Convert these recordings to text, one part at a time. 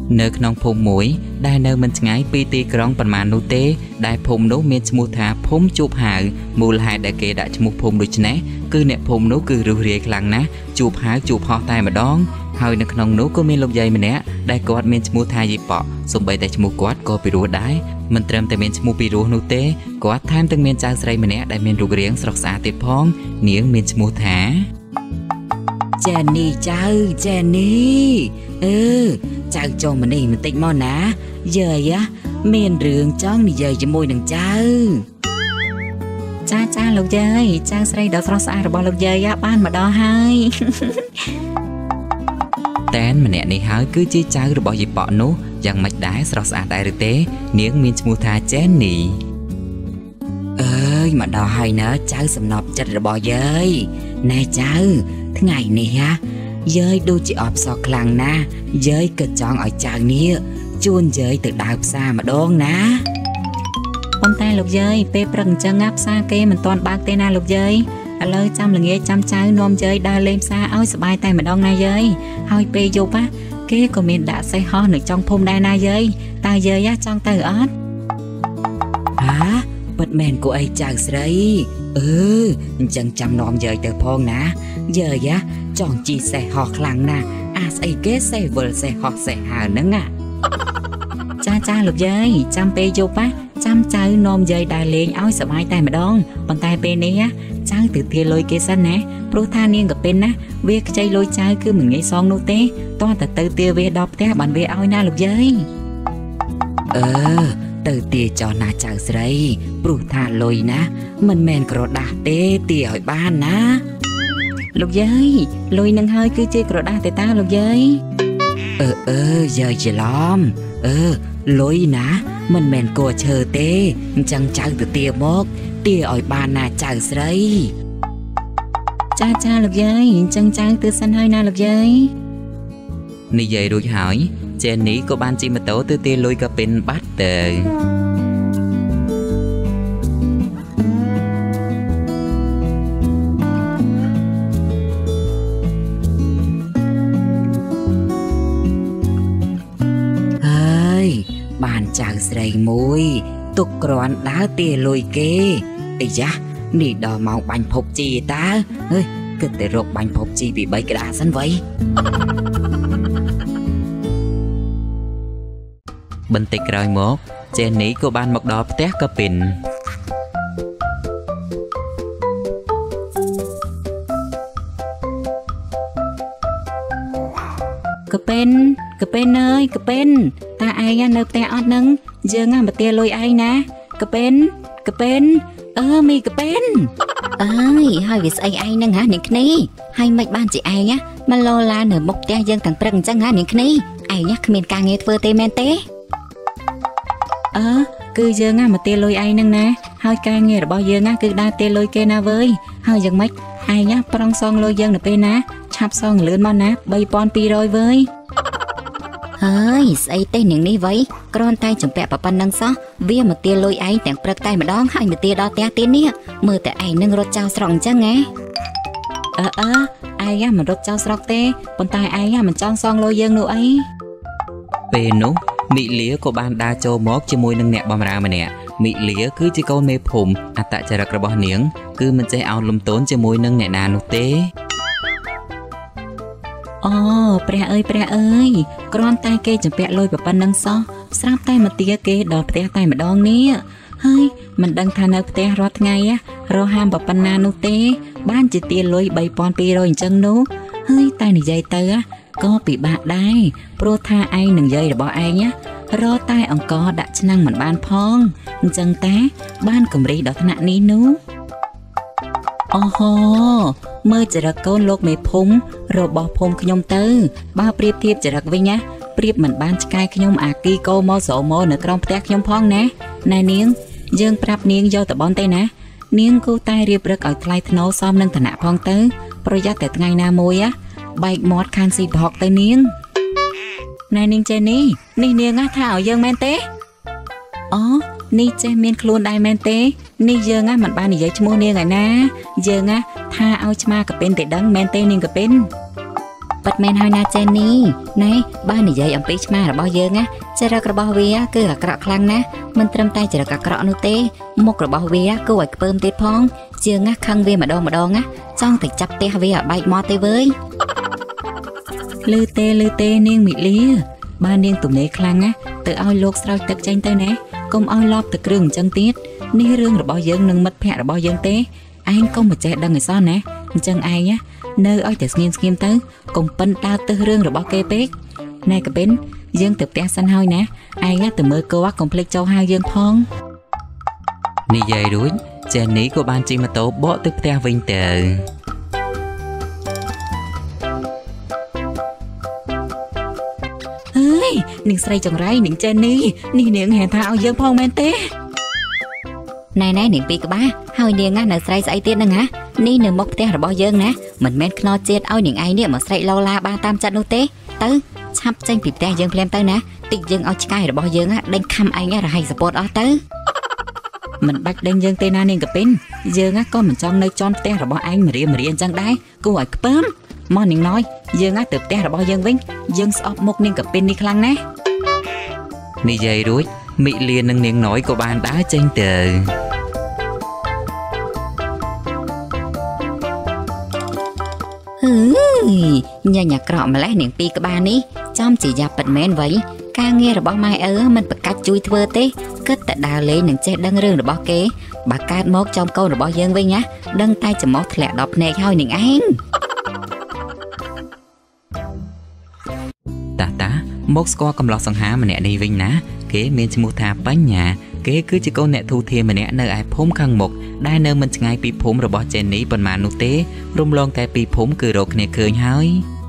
nơi nông phùng mũi đai nơi mình ngay pi ti krong phần màn nô tê đai phùng nấu miên chmu thả phùng chụp hào mù hai đại kê đại chmu phùng đôi chné cứ nẹp phùng nấu cứ rưu riêng lăng ná chụp hào chụp họ tai mà đón hơi nơi nông nấu có miên lục dây mình nè đại quạt miên chmu thả gì bỏ xong bay đại chmu quạt có bị rùa đái mình trầm tại miên chmu bị rùa nô tê quạt tham từng miên trang sấy mình nè đại miên rùa riêng sọc xả tiệt phong niếng miên chmu thả Jenny cháu cho mình đi mình tịnh mòn ná giờ á miền rừng chóng đi giờ cho môi đừng cháu cha lục dơi cha xây đó sao sao bỏ lục dơi á ban mà đo hai tên mà nè này hỏi cứ chi cháu rồi bỏ gì bỏ nú rằng mạch đá sao sao đại được tế niếng miên chmu tha Jenny ơi mà đo hai nữa cháu sầm nộp chặt rồi bỏ dơi nè cháu thế ngày này ha giới đôi chị ọp sọ khlang na giới cực chọn ở chàng nia chuôn giới từ đào xa mà đón ná con tay lục giới pe prăng chân áp xa kê mình toàn bạc tên na lục giới lời chăm là nghe chăm trái nôm giới đa lên xa ôi sờ bay tay mà đón na giới hơi pe dục á kê của mình đã xây ho được trong phôm đai na giới tay giới á trong tay ớt hả bật mền của ấy chàng sấy chẳng chăm nôm giới từ phong ná giờ á chọn chi xe họ khlang na xây kế xe vợ xe họ xe hà nâng cha lục giới chăm pe dục á chăm trái nôm giới đa lên ôi sờ bay tay mà đón con tay pe này á trái từ thiên lôi kế sân nè pro tha niên gặp bên á việc chơi lôi trái cứ mình nghĩ xong nô tê to từ tiêu về đọc té bạn về ôi na lục giới từ tia cho na chào sấy pro tha lôi na mình men cỏ đá tê tia hỏi ban na lục giới lôi nâng hơi cứ chơi cỏ đá tê ta lục giới giờ chỉ lom lôi ná mình men cô chờ tê chẳng chào từ tia mốc tia hỏi ban na chào sấy cha lục giới chẳng chào từ sân hơi na lục giới ni vậy rồi hỏi Jenny có ban chi mà tổ từ tia lôi cả pin bắt tờ bàn chàng sấy mùi tục còn đá tia lôi kê ây da nỉ đò màu bánh phục chi ta ơi cứ để rộp bánh phục chi bị bấy cái đá sân vậy bình tịch rồi mốt Jenny có ban một đò té cả pin Cờ bên ơi cờ bên ta ai á nộp te ót nâng dương á mà tia lôi ai nè cờ bên mi cờ bên ơi hai việc ai nâng hả những cái hai mạch ban chị ai nhá mà lo la nở mộc te dương thằng prăng chẳng hả những cái ai nhá mình càng nghe phơ tê men té cứ dương á mà tia lôi ai nâng nè hai ca nghe là bao dương á cứ đa tia lôi kê na với hai dương mạch ai nhá prong song lôi dương là pe ná chắp song lươn mon ná bay pon pi rồi với ơi xây tên những ní vậy con tay chồng bẹ bà pan nâng xó vía mà tia lôi ấy tặng bật tay mà đón hai mà tia đo té tiến nè mưa tại ai nâng rốt trao sòng chắc nghe ai á mà rốt trao sọc tê con tay ai á mà trong song lôi dương nữa ấy về nú mị lía của ban đa châu móc cho môi nâng nẹt bom ra mà nè mị lía cứ chỉ câu mê phùm tại chả đặc bỏ niếng cứ mình sẽ ao lùm tốn cho môi nâng nẹt nà nụ tê pre ơi con tay kê chồng bẹ lôi bà pan nâng xó sáp tay mà tia kê đò té tay mà đong nè hơi mình đang than ở té rót ngay á ro ham bà pan na nụ tê ban chỉ tia lôi bay pon pi rồi chân nú hơi tay này dây tơ á có bị bạc đai pro tha ai nâng dây là bỏ ai nhá ro tay ông có đã năng mình ban phong chân té ban cầm ri đó thằng ní nú mơจะรักก้นโลกไม่พุ่งเราบอกพุ่งขยมเตอบ้าเปรียบเทียบจะรักไว้นะเปรียบเหมือนบ้านชายขยมอากีโกโมโสโมเหนือกรองแตกขยมพองนะนายเนียงยังปรับเนียงโยแต่บอลเตนะเนียงกูตายเรียบเรียกเอาไกลทโนซ้อมนั่งถนัดพองเตอประหยัดแต่ไงนามวยอะใบมอดคางสีบอกเตเนียงนายเนียงเจนี่นี่เนียงอะถ้าเอายังแมนเตนี่เจเมียนครูนได้แมนเตนี่เยอะงะมันบ้านนี่ยัยชโมเนียงไงนะเยอะงะถ้าเอาชมากับเป็นแต่ดังแมนเตนิงกับเป็นបិទមែនហើយណាចេននេះណែបើនិយាយអំពីឆ្មារបស់យើងណាចរិតរបស់វាគឺអាក្រក់ខ្លាំងណាស់មិនត្រឹមតែចរិតអាក្រក់នោះទេមុខរបស់វាគួរឲ្យខ្ពើមទៀតផងជាងណាខឹងវាម្ដងណាចង់តែចាប់ផ្ទះវាឲ្យបែកមាត់ទេវើយលឺទេនាងមីលាបើនាងទំនេរខ្លាំងណាទៅឲ្យលោកស្រោចទឹកចេញទៅណាកុំឲ្យលប់ទឹកគ្រឿងអញ្ចឹងទៀតនេះរឿងរបស់យើងនិងមិត្តភ័ក្តិរបស់យើងទេឯងកុំមកចេះដឹងឲ្យសោះណាអញ្ចឹងឯងណានៅឲ្យតែស្ងៀមទៅកុំប៉ិនដើរទៅរឿងរបស់គេពេកណែកាបិនយើងទៅផ្ទះសិនហើយណាឯងទៅមើលគោកុំភ្លេចចូលហៅយើងផងនិយាយរួចចេននេះក៏បានជិះម៉ូតូបកទៅផ្ទះវិញទៅអើយនាងស្រីចង្រៃនាងចេននេះនាងហែថាឲ្យយើងផងមែនទេណែនាងពីក្បាលហើយនាងនៅស្រែស្អីទៀតហ្នឹងនេះនៅមុខផ្ទះរបស់យើងណាមិនមែនខ្នោជាតិឲ្យនាងឯងនេះមកស្រែកឡូឡាបានតាមចិត្តនោះទេទៅឆាប់ចេញពីផ្ទះយើងភ្លាមទៅណាតិចយើងឲ្យឆ្កែរបស់យើងដេញខំឯងរហ័យសពតអស់ទៅមិនបាច់ដេញយើងទេណានាងកាពិនយើងក៏មិនចង់នៅចន់ផ្ទះរបស់ឯងមរៀមអញ្ចឹងដែរគួរឲ្យខ្ពើមមកនាងណយយើងទៅផ្ទះរបស់យើងវិញយើងស្អប់មុខនាងកាពិននេះខ្លាំងណាស់និយាយរួចមីលានិងនាងណយក៏បានដើរចេញទៅញ៉ាញ់អាក្រក់ម្លេះនាងពីក្បាលនេះចំជាយ៉ាប់ពិតមែនវៃការងាររបស់ម៉ែឪមិនប្រកាច់ជួយធ្វើទេគិតតែដើរលេងនឹងចេះដឹងរឿងរបស់គេបើកើតមកចំកូនរបស់យើងវិញណាដឹងតែច្រមុះធ្លាក់ដល់ភ្នែកហើយនាងឯងតាមកស្គាល់កំឡោះសង្ហាម្នាក់នេះវិញណាគេមានឈ្មោះថាបញ្ញាគេគឺជាកូនអ្នកធូធាម្នាក់នៅឯភូមិខាងមុខដែលនៅមិនឆ្ងាយពីភូមិរបស់ចេននេះប៉ុន្មាននោះទេរំលងតែពីភូមិគឺរកគ្នាឃើញហើយ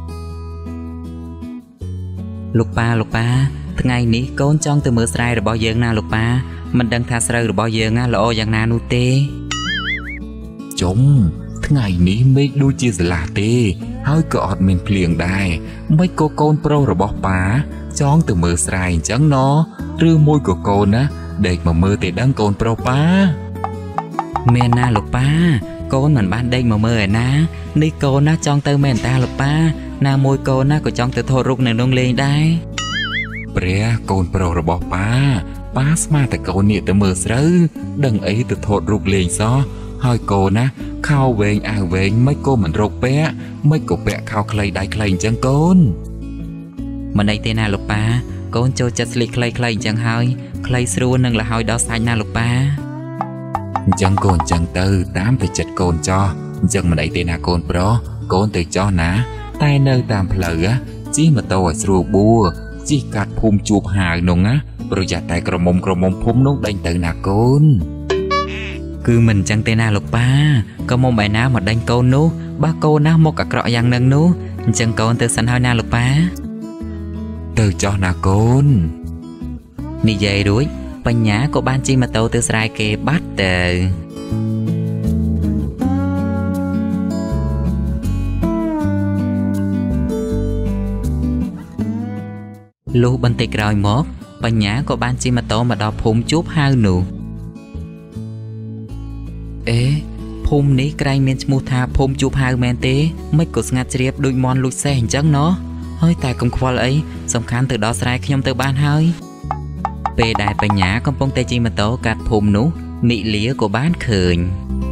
លោកប៉ាថ្ងៃនេះកូនចង់ទៅមើលស្រែរបស់យើងណាលោកប៉ាមិនដឹងថាស្រូវរបស់យើងល្អយ៉ាងណានោះទេចុំថ្ងៃនេះមេឃដូចជាស្លាស់ទេហើយក៏អត់មានភ្លៀងដែរមិនក៏កូនប្រុសរបស់ប៉ាចង់ទៅមើលស្រែអញ្ចឹងណឬមួយក៏កូនណាដេកមកមើលទេដឹងកូនប្រុសប៉ាមានណាលោកប៉ាកូនមិនបានដេកមកមើលឯណានេះកូនណាចង់ទៅមែនតាលោកប៉ាណាមួយកូនណាក៏ចង់ទៅថតរូបនៅនងលេងដែរព្រះកូនប្រុសរបស់ប៉ាស្មានតែកូននេះទៅមើលស្រូវដឹងអីទៅថតរូបលេងសោះហើយកូនណាខោវែងអាវវែងមិនក៏មិនរកពាក់មិនក៏ពាក់ខោខ្លីដៃខ្លីអញ្ចឹងកូនមិនអីទេណាលោកប៉ាកូនចូលចិត្តស្លៀកខ្លីអញ្ចឹងហើយខ្លីស្រួលនឹងលហើយដល់សាច់ណាលោកប៉ាអញ្ចឹងកូនអញ្ចឹងទៅតាមទៅចិត្តកូនចោះអញ្ចឹងមិនអីទេណាកូនប្រុសកូនទៅចោះណាតែនៅតាមផ្លូវជិះម៉ូតូឲ្យស្រួលបួជិះកាត់ភូមិជួបហាវនោះណាប្រយ័ត្នតែក្រមុំភូមិនោះដេញទៅណាកូនគឺមិនអញ្ចឹងទេណាលោកប៉ាក៏មុំឯណាមកដេញកូននោះបើកូនណាមកអាក្រក់យ៉ាងនឹងនោះអញ្ចឹងកូនទៅសិនហើយណាលោកប៉ាទៅចោះណាកូននិយាយរួចបញ្ញាក៏បានជិះម៉ូតូទៅស្រែគេបាត់ទៅលុះបន្តិចក្រោយមកបញ្ញាក៏បានជិះម៉ូតូមកដល់ភូមិជួបហៅនោះភូមិនេះក្រែងមានឈ្មោះថាភូមិជួបហៅមែនទេមិនក៏ស្ងាត់ជ្រាបដូចមន់លួចសេះអញ្ចឹងណោះហើយតែកុំខ្វល់អីសំខាន់ទៅដល់ស្រែខ្ញុំទៅបានហើយពេលដែលបញ្ញាកំពុងតែជិះម៉ូតូកាត់ភូមិនោះមីលាក៏បានឃើញ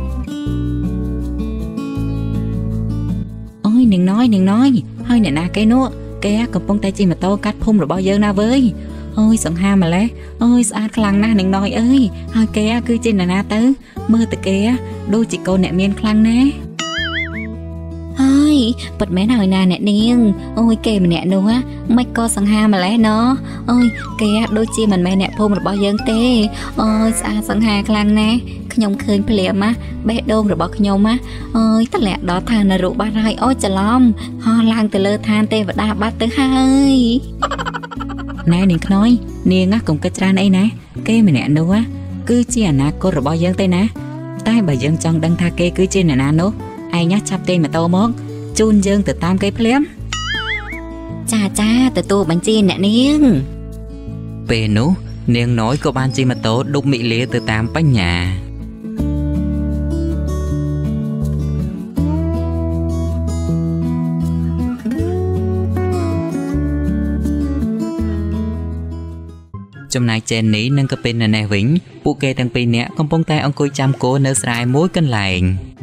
អូយនាងណយហើយអ្នកណាគេនោះគេកំពុងតែជិះម៉ូតូកាត់ភូមិរបស់យើងណាវើយអូយសង្ហាម្លេះអូយស្អាតខ្លាំងណាស់នាងណយអើយហើយគេគឺជាអ្នកណាទៅមើលទៅគេដូចជាកូនអ្នកមានខ្លាំងណាស់ហើយពិតមែនហើយណាអ្នកនាងអូយគេម្នាក់នោះមិនក៏សង្ហាម្លេះណអូយគេដូចជាមិនមែនអ្នកភូមិរបស់យើងទេអូយស្អាតសង្ហាខ្លាំងណាស់ខ្ញុំឃើញភ្លាមបេះដូងរបស់ខ្ញុំអូយតម្លាក់ដល់ឋាននរកបាត់ហើយអូយច្រឡំហោះឡើងទៅលើឋានទេវតាបាត់ទៅហើយណែនាងខ្នុយនាងកុំគិតច្រើនអីណាគេម្នាក់នោះគឺជាអនាគតរបស់យើងទេណាតែបើយើងចង់ដឹងថាគេគឺជាអ្នកណានោះឯងឆាប់ទិញម៉ូតូមកជូនយើងទៅតាមគេភ្លាមចាទទួលបញ្ជាអ្នកនាងពេលនោះនាងណយក៏បានជិះម៉ូតូឌុបមីលាទៅតាមបញ្ញាចំណែក Jenny និងក៏ពេលណែវិញពួកគេទាំងពីរនាក់កំពុងតែអង្គុយចាំគោនៅស្រែមួយកន្លែង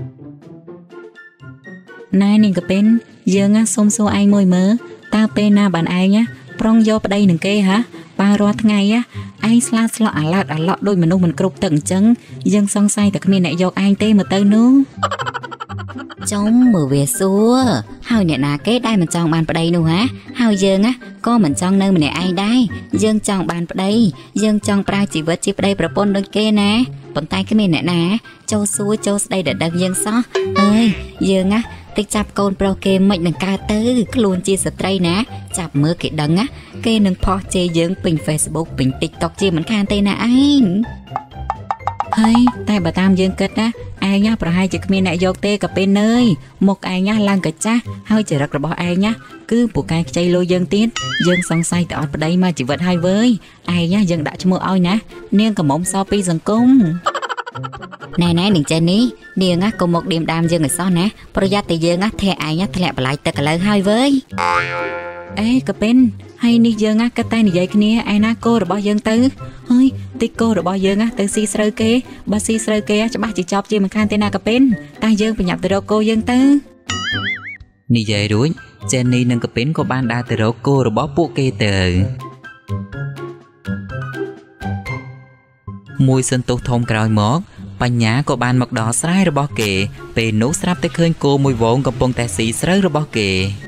ណែនាងក៏ពេលយើងសុំសួរឯងមួយមើលតើពេលណាបានឯងប្រុងយកប្តីនឹងគេហ៎បើរាល់ថ្ងៃឯងស្លាស្លក់អាឡាត់អាឡក់ដូចមនុស្សមិនគ្រប់ទឹកអញ្ចឹងយើងសង្ស័យតែគ្មានអ្នកយកឯងទេមើលទៅនោះចំមើលវាសួរហើយអ្នកណាគេដែលមិនចង់បានប្តីនោះហើយយើងក៏មិនចង់នៅម្នាក់ឯងដែរយើងចង់បានប្តីយើងចង់ប្រើជីវិតជាប្តីប្រពន្ធដូចគេណាប៉ុន្តែគ្មានអ្នកណាចូលសួរចូលស្ដីដល់ដឹងយើងសោះអើយយើងតិចចាប់កូនប្រុសគេមិននឹងកើតទៅខ្លួនជាស្ត្រីណាចាប់មើលគេដឹងគេនឹងផុសជេរយើងពេញ Facebook ពេញ TikTok ជាមិនខានទេណាឯងហើយតែបើតាមយើងគិតឯងប្រហែលជាគ្មានអ្នកយកទេក៏ពេលនើយមុខឯងឡើងកាចាស់ហើយចរិតរបស់ឯងគឺពូកែខ្ចីលុយយើងទៀតយើងសង្ស័យតែអត់ប្តីមកជីវិតហើយវើយឯងយើងដាក់ឈ្មោះឲ្យណានាងកំមុំសពីសង្គមណែនាងចេននេះនាងកុំមកឌៀមដាមយើងឲ្យសោះណាប្រយ័ត្នតែយើងធាក់ឯងធ្លាក់បន្លាយទឹកឥឡូវហើយវើយអេក៏ពេលហើយនេះយើងក៏តែនិយាយគ្នាឯណាគោរបស់យើងទៅហើយតិចគោរបស់យើងទៅស៊ីស្រូវគេបើស៊ីស្រូវគេច្បាស់ជាចប់ជាមិនខានទេណាក៏ពេលតែយើងប្រញាប់ទៅរកគោយើងទៅនិយាយរួច Jenny និងកពេនក៏បានដើរទៅរកគោរបស់ពួកគេទៅមួយសន្ទុះធំក្រោយមកបញ្ញាក៏បានមកដល់ស្រែរបស់គេពេលនោះស្រាប់តែឃើញគោមួយវងកំពុងតែស៊ីស្រូវរបស់គេ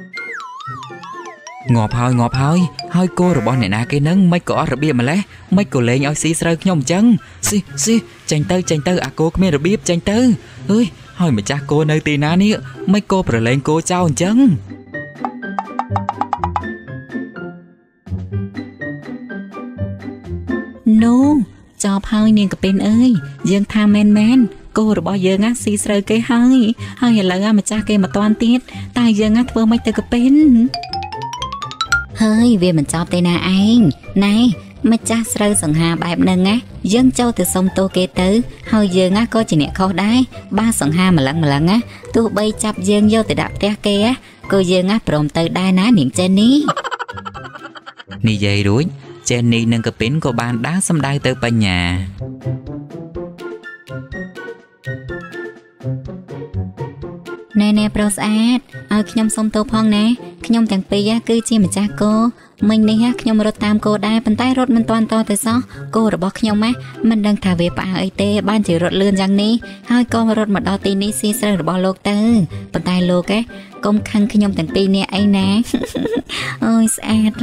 ងាប់ហើយគោរបស់អ្នកណាគេនឹងមិនក៏អត់របៀបម្លេះមិនក៏លេងឲ្យស៊ីស្រូវខ្ញុំអញ្ចឹងស៊ីចេញទៅអាគោគ្មានរបៀបចេញទៅអើយហើយម្ចាស់គោនៅទីណានេះមិនក៏ប្រឡែងគោចោលអញ្ចឹងចប់ហើយនាងកពេនអើយយើងថាមែនគោរបស់យើងស៊ីស្រូវគេហើយឥឡូវម្ចាស់គេមកតាន់ទៀតតែយើងធ្វើមិនទៅកពេនហើយវាមិនចប់ទេណាឯងណែម្ចាស់ស្រូវសង្ហាបែបហ្នឹងយើងចូលទៅសុំទោសគេទៅហើយយើងក៏ជាអ្នកខុសដែរបើសង្ហាម្លឹងទោះបីចាប់យើងយកទៅដាក់ផ្ទះគេក៏យើងព្រមទៅដែរណានាងចេននេះនិយាយរួចJenny និងកពិនក៏បានដើរសម្ដៅទៅបញ្ញាណែប្រុសស្អាតឲ្យខ្ញុំសុំទោសផងណាខ្ញុំទាំងពីរគឺជាម្ចាស់គោមិញនេះខ្ញុំរត់តាមគោដែរប៉ុន្តែរត់មិនទាន់តទៅសោះគោរបស់ខ្ញុំមិនដឹងថាវាផ្អើអីទេបានជារត់លឿនយ៉ាងនេះហើយក៏រត់មកដល់ទីនេះស៊ីស្រូវរបស់លោកទៅប៉ុន្តែលោកកុំខឹងខ្ញុំទាំងពីរនាក់អីណាអូយស្អាត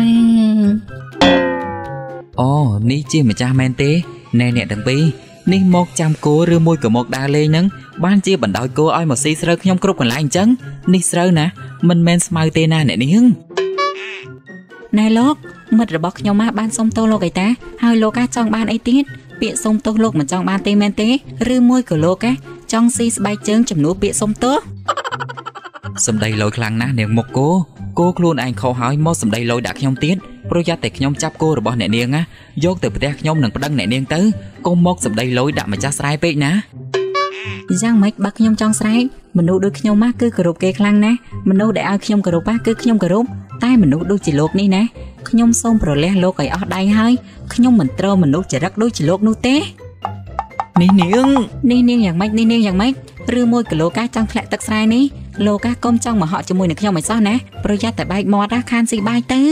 អូនេះជាម្ចាស់មែនទេណែអ្នកទាំងពីរនេះមកចាំគោឬមួយក៏មកដើរលេងហ្នឹងបានជាបណ្ដោយគោឲ្យមកស៊ីស្រូវខ្ញុំគ្រប់កន្លែងអញ្ចឹងនេះស្រូវណាមិនមែនស្មៅទេណាអ្នកនាងណែលោកមិត្តរបស់ខ្ញុំបានសុំទោសលោកឯតាហើយលោកចង់បានអីទៀតពាក្យសុំទោសលោកមិនចង់បានទេមែនទេឬមួយក៏លោកចង់ស៊ីស្បែកជើងចំនួនពាក្យសុំទោសសម្ដីលយខ្លាំងណាស់នាងមុខគោខ្លួនឯងខុសហើយមកសម្ដីលយដាក់ខ្ញុំទៀតប្រយ័ត្នតែខ្ញុំចាប់គោរបស់អ្នកនាងយកទៅផ្ទះខ្ញុំនឹងប្តឹងអ្នកនាងទៅកុំមកសម្ដីលយដាក់ម្ចាស់ស្រែពេកណាយ៉ាងម៉េចបើខ្ញុំចង់ស្រែកមនុស្សដូចខ្ញុំគឺគោរពគេខ្លាំងណាស់មនុស្សដែលឲ្យខ្ញុំគោរពគឺខ្ញុំគោរពតែមនុស្សដូចជាលោកនេះណាខ្ញុំសូមប្រលះលោកឲ្យអស់ដៃហើយខ្ញុំមិនត្រូវមនុស្សចរិតដូចជាលោកនោះទេនេះនាងយ៉ាងម៉េចឬមួយគីឡូកាចង់ធ្លាក់ទឹកស្រែនេះលោកកុំចង់មកហក់ជាមួយនឹងខ្ញុំឲ្យសោះណាប្រយ័ត្នតែបែកមាត់ខានស៊ីបាយទៅ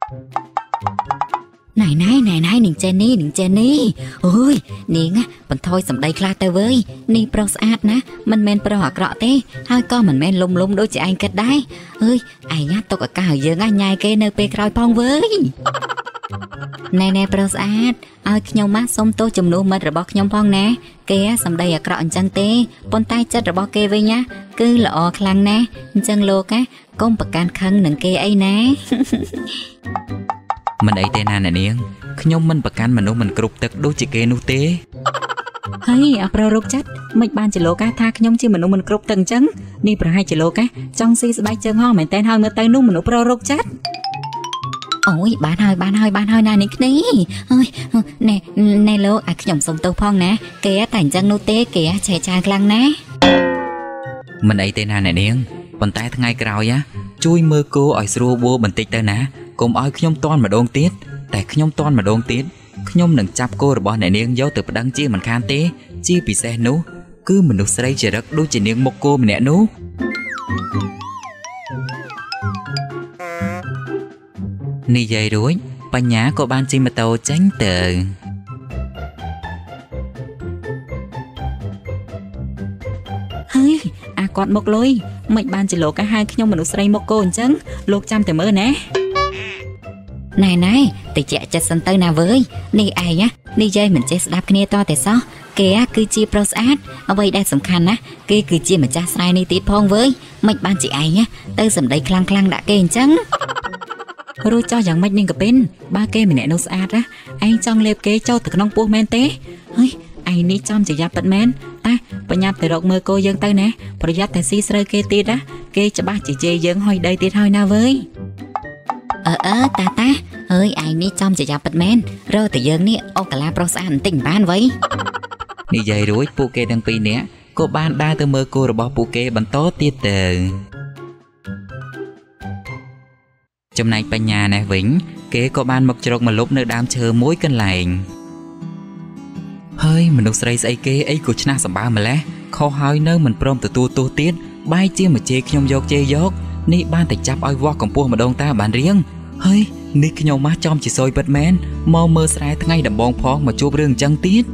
ណៃនាងចេននេះអើយនាងបន្ថយសម្ដីខ្លះទៅវើយនេះប្រុសស្អាតណាមិនមែនប្រុសអាក្រក់ទេហើយក៏មិនមែនលំដូចជាឯងគិតដែរអើយឯងទុកឱកាសឲ្យយើងញ៉ាយគេនៅពេលក្រោយផងវើយណែប្រុសស្អាតឲ្យខ្ញុំសុំទោសចំនួនមិត្តរបស់ខ្ញុំផងណាគេសម្ដីអាក្រក់អញ្ចឹងទេប៉ុន្តែចិត្តរបស់គេវិញគឺល្អខ្លាំងណាស់អញ្ចឹងលោកកុំប្រកាន់ខឹងនឹងគេអីណាមិនអីទេណាអ្នកនាងខ្ញុំមិនប្រកាន់មនុស្សមិនគ្រប់ទឹកដូចជាគេនោះទេហើយអប្ររោគចិត្តមិនបានជាលោកថាខ្ញុំជាមនុស្សមិនគ្រប់ទឹកអញ្ចឹងនេះប្រហែលជាលោកចង់ស៊ីស្បែកជើងហោះមែនតើហើយមើលទៅនោះមនុស្សប្ររោគចិត្តអូយបានហើយណានេះគ្នាអើយណែលោកឲ្យខ្ញុំសុំទោសផងណាគេតែអញ្ចឹងនោះទេគេឆេឆាខ្លាំងណាស់មិនអីទេណាអ្នកនាងប៉ុន្តែថ្ងៃក្រោយជួយមើលគោឲ្យស្រួលបួបន្តិចទៅណាកុំឲ្យខ្ញុំតន់ម្ដងទៀតតែខ្ញុំតន់ម្ដងទៀតខ្ញុំនឹងចាប់គោរបស់អ្នកនាងយកទៅប្តឹងជាមិនខានទេជាពិសេសនោះគឺមនុស្សស្រីចរិតដូចជានាងមុខគោម្នាក់នោះនិយាយរួចបញ្ញាក៏បានជិះម៉ូតូចេញទៅហើយអាគាត់មកលុយមិនបានជាលោកក៏ហៅខ្ញុំមនុស្សស្រីមកគោអញ្ចឹងលោកចាំតែមើលណាណែតិចចិត្តសិនទៅណាវើយនេះឯងនិយាយមិនចេះស្ដាប់គ្នាតតែសោះគេគឺជាប្រុសស្អាតអ្វីដែលសំខាន់ណាគេគឺជាម្ចាស់ស្រែនេះទៀតផងវើយមិនបានជាឯងទៅសម្ដីខ្លាំងដាក់គេអញ្ចឹងរួចចោះយ៉ាងម៉េចនាងកពិនបើគេម្នាក់នោះស្អាតឯងចង់លេបគេចូលទៅក្នុងពោះមែនទេហើយឯងនេះចំជាយ៉ាប់ពិតមែនតាប្រញាប់ទៅរកមើលគោយើងទៅណាប្រយ័ត្នតែស៊ីស្រូវគេទៀតគេច្បាស់ជាជេរយើងហុយដីទៀតហើយណាវើយតាអើយឯងនេះចំជាយ៉ាប់ពិតមែនរកតែយើងនេះអូកាឡាប្រុសស្អាតបន្តិចបានវ៉ៃនិយាយរួចពួកគេទាំងពីរនាក់ក៏បានដើរទៅមើលគោរបស់ពួកគេបន្តទៀតទៅចំណែកបញ្ញានេះវិញគេក៏បានមកជ្រកមកលុបនៅដើមឈើមួយកន្លែងហើយមនុស្សស្រីស្អីគេអីក៏ឆ្នះសម្បើម្លេះខុសហើយនៅមិនព្រមទទួលទោសទៀតបែរជាមកជេរខ្ញុំយកនេះបានតែចាប់ឲ្យវាស់កម្ពស់ម្ដងតាបានរៀងហើយនេះខ្ញុំមកចំជាសយពិតមែនមកមើលស្រែថ្ងៃដំបងផងមកជួបរឿងអញ្ចឹងទៀត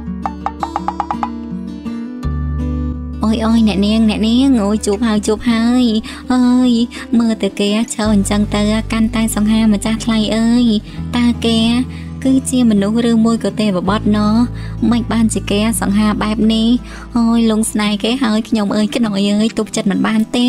អូយអ្នកនាងអូយជួបហើយអើយមើលទៅគេឈរអញ្ចឹងទៅកាន់តែសង្ហាម្ចាស់ថ្លៃអើយតើគេគឺជាមនុស្សឬមួយក៏ទេវបុត្រណមិនបានជាគេសង្ហាបែបនេះអូយលងស្នេហ៍គេហើយខ្ញុំអើយខ្នុយអើយទប់ចិត្តមិនបានទេ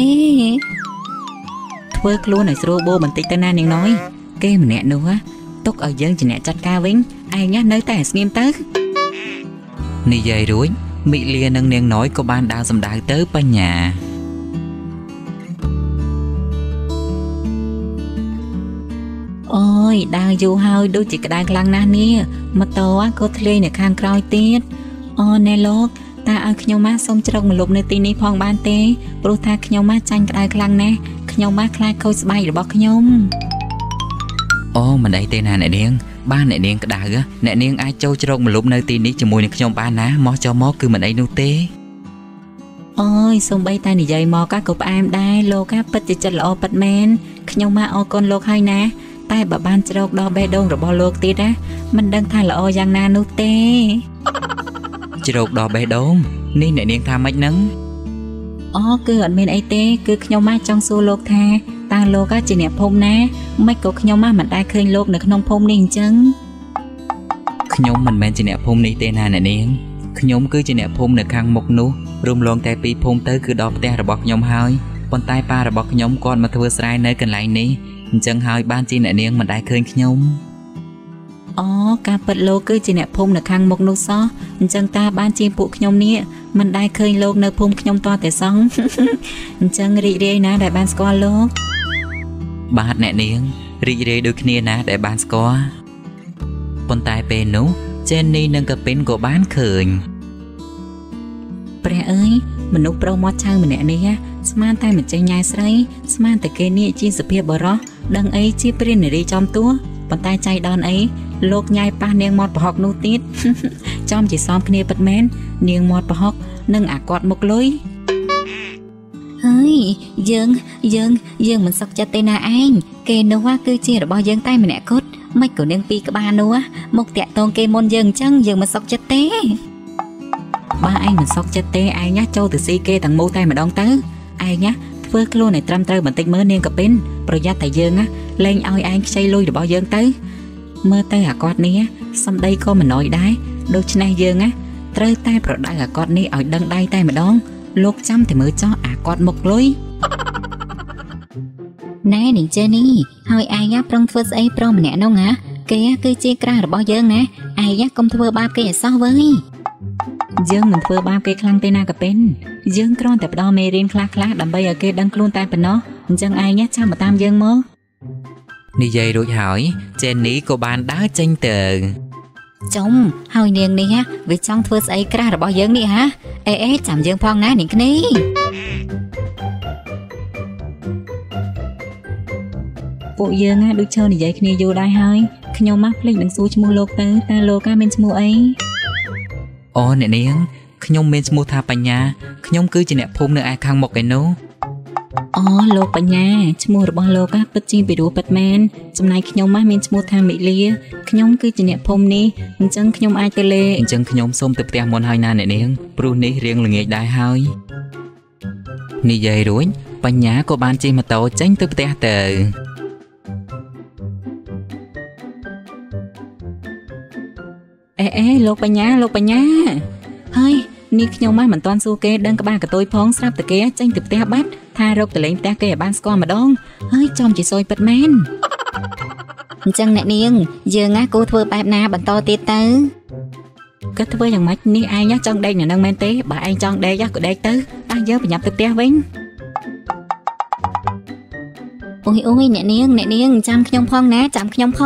ធ្វើខ្លួនឲ្យស្រួលបួបន្តិចទៅណានាងណយគេម្នាក់នោះទុកឲ្យយើងជាអ្នកចាត់ការវិញឯងនៅតែស្ងៀមទៅនិយាយរួចមិលានិងនាងណយក៏បានដើរសម្ដៅទៅបញ្ញាអូយដើរយូរហើយដូចជាក្តៅខ្លាំងណាស់នេះម៉ូតូក៏ធ្លាយនៅខាងក្រោយទៀតអូណែលោកតាឲ្យខ្ញុំមកសុំជ្រកមកលុបនៅទីនេះផងបានទេព្រោះថាខ្ញុំមកចាញ់ក្តៅខ្លាំងណាស់ខ្ញុំមកខ្លាចខូចស្បែករបស់ខ្ញុំអូមិនអីទេណាអ្នកនាងបានអ្នកនាងក្តៅអ្នកនាងអាចចូលជ្រកមកលុបនៅទីនេះជាមួយនឹងខ្ញុំបានណាមកចុះមកគឺមិនអីនោះទេអូយសូម្បីតែនិយាយមកក៏ផ្អែមដែរលោកពិតជាចិត្តល្អពិតមែនខ្ញុំមកអរគុណលោកហើយណាតែបើបានជ្រកដល់បេះដូងរបស់លោកទៀតមិនដឹងថាល្អយ៉ាងណានោះទេជ្រកដល់បេះដូងនេះអ្នកនាងថាម៉េចហ្នឹងអូគឺអត់មានអីទេគឺខ្ញុំមកចង់សួរលោកថាតើលោកជាអ្នកភូមិណាមិនក៏ខ្ញុំមកមិនដែលឃើញលោកនៅក្នុងភូមិនេះអញ្ចឹងខ្ញុំមិនមែនជាអ្នកភូមិនេះទេណាអ្នកនាងខ្ញុំគឺជាអ្នកភូមិនៅខាងមុខនោះរំលងតែពីភូមិទៅគឺដល់ផ្ទះរបស់ខ្ញុំហើយប៉ុន្តែប៉ារបស់ខ្ញុំគាត់មកធ្វើស្រែនៅកន្លែងនេះអញ្ចឹងហើយបានជាអ្នកនាងមិនដែលឃើញខ្ញុំអូការពិតលោកគឺជាអ្នកភូមិនៅខាងមុខនោះសោះអញ្ចឹងតាបានជាពួកខ្ញុំនេះមិនដែលឃើញលោកនៅភូមិខ្ញុំតតែសោះអញ្ចឹងរីករាយណាស់ដែលបានស្គាល់លោកបាទអ្នកនាងរីករាយដូចគ្នាណាស់ដែលបានស្គាល់ប៉ុន្តែពេលនោះចេននីនិងកាពិនក៏បានឃើញព្រះអើយមនុស្សប្រុសមាត់ឆៅម្នាក់នេះស្មានតែមិនចេះញ៉ែស្រីស្មានតែគេនេះជាសភាពបរោះដឹងអីជាព្រះនារីចំទួប៉ុន្តែចៃដន្យអីលោកញ៉ែប៉ះនាងមាត់ប្រហុកនោះទៀតចំជាសមគ្នាពិតមែននាងមាត់ប្រហុកនិងអាគាត់មុខលុយហើយយើងមិនសុខចិត្តទេណាឯងគេនោះគឺជារបស់យើងតែម្នាក់គត់មិនក៏នាងពីរក្បាលនោះមកតាក់តងគេមុនយើងអញ្ចឹងយើងមិនសុខចិត្តទេបើឯងមិនសុខចិត្តទេឯងចូលទៅស៊ីគេទាំងមូលតែម្ដងទៅឯងធ្វើខ្លួនឲ្យត្រឹមត្រូវបន្តិចមើលនាងកាពិនប្រយ័ត្នតែយើងលែងឲ្យឯងខ្ចីលុយរបស់យើងទៅមើលទៅអាគាត់នេះសំដីក៏មិនណយដែរដូច្នេះយើងត្រូវតែប្រដៅអាគាត់នេះឲ្យដឹងដៃតែម្ដងលោកចាំតែមើលចោះអាគាត់មុខលុយណែនាងចេនេះហើយឯងប្រឹងធ្វើស្អីប្រុសម្នាក់នោះគេគឺជាក្រាស់របស់យើងណាឯងកុំធ្វើបាបគេឲ្យសោះវើយយើងមិនធ្វើបាបគេខ្លាំងទេណាកាពិនយើងគ្រាន់តែផ្ដល់មេរៀនខ្លះៗដើម្បីឲ្យគេដឹងខ្លួនតែប៉ុណ្ណោះអញ្ចឹងឯងចាំមកតាមយើងមកនិយាយរួចហើយចេននីក៏បានដើរចេញទៅចំហើយនាងនេះវាចង់ធ្វើស្អីក្រាស់របស់យើងនេះអេចាំយើងផងណានាងគ្នាពួកយើងដូចឈរនិយាយគ្នាយូរដែរហើយខ្ញុំមកភ្លេចនឹងសួរឈ្មោះលោកទៅតើលោកមានឈ្មោះអីអូអ្នកនាងខ្ញុំមានឈ្មោះថាបញ្ញាខ្ញុំគឺជាអ្នកភូមិនៅឯខាងមុខឯនោះអូលោកបញ្ញាឈ្មោះរបស់លោកពិតជាពីរោះពិតមែនចំណែកខ្ញុំមានឈ្មោះថាមិលាខ្ញុំគឺជាអ្នកភូមិនេះអញ្ចឹងខ្ញុំអាចទៅលេអញ្ចឹងខ្ញុំសូមទៅផ្ទះមុនហើយណាអ្នកនាងព្រោះនេះរៀងល្ងាចដែរហើយនិយាយរួចបញ្ញាក៏បានជិះម៉ូតូចេញទៅផ្ទះទៅអេលោកបញ្ញាហើយនេះខ្ញុំមិនទាន់សួរគេដឹងក្បាលកតុយផងស្រាប់តែគេចេញទៅផ្ទះបាត់ថារកតលេងផ្ទះគេឲ្យបានស្គាល់ម្ដងហើយចំជាសួយពិតមែនអញ្ចឹងអ្នកនាងយើងគូធ្វើបែបណាបន្តទៀតទៅក៏ធ្វើយ៉ាងម៉េចនេះឯងចង់ដេកនៅនឹងមែនទេបើឯងចង់ដេកក៏ដេកទៅតែយើងប្រញាប់ទៅផ្ទះវិញអូយអ្នកនាងចាំខ្ញុំផងណាចាំខ្ញុំផង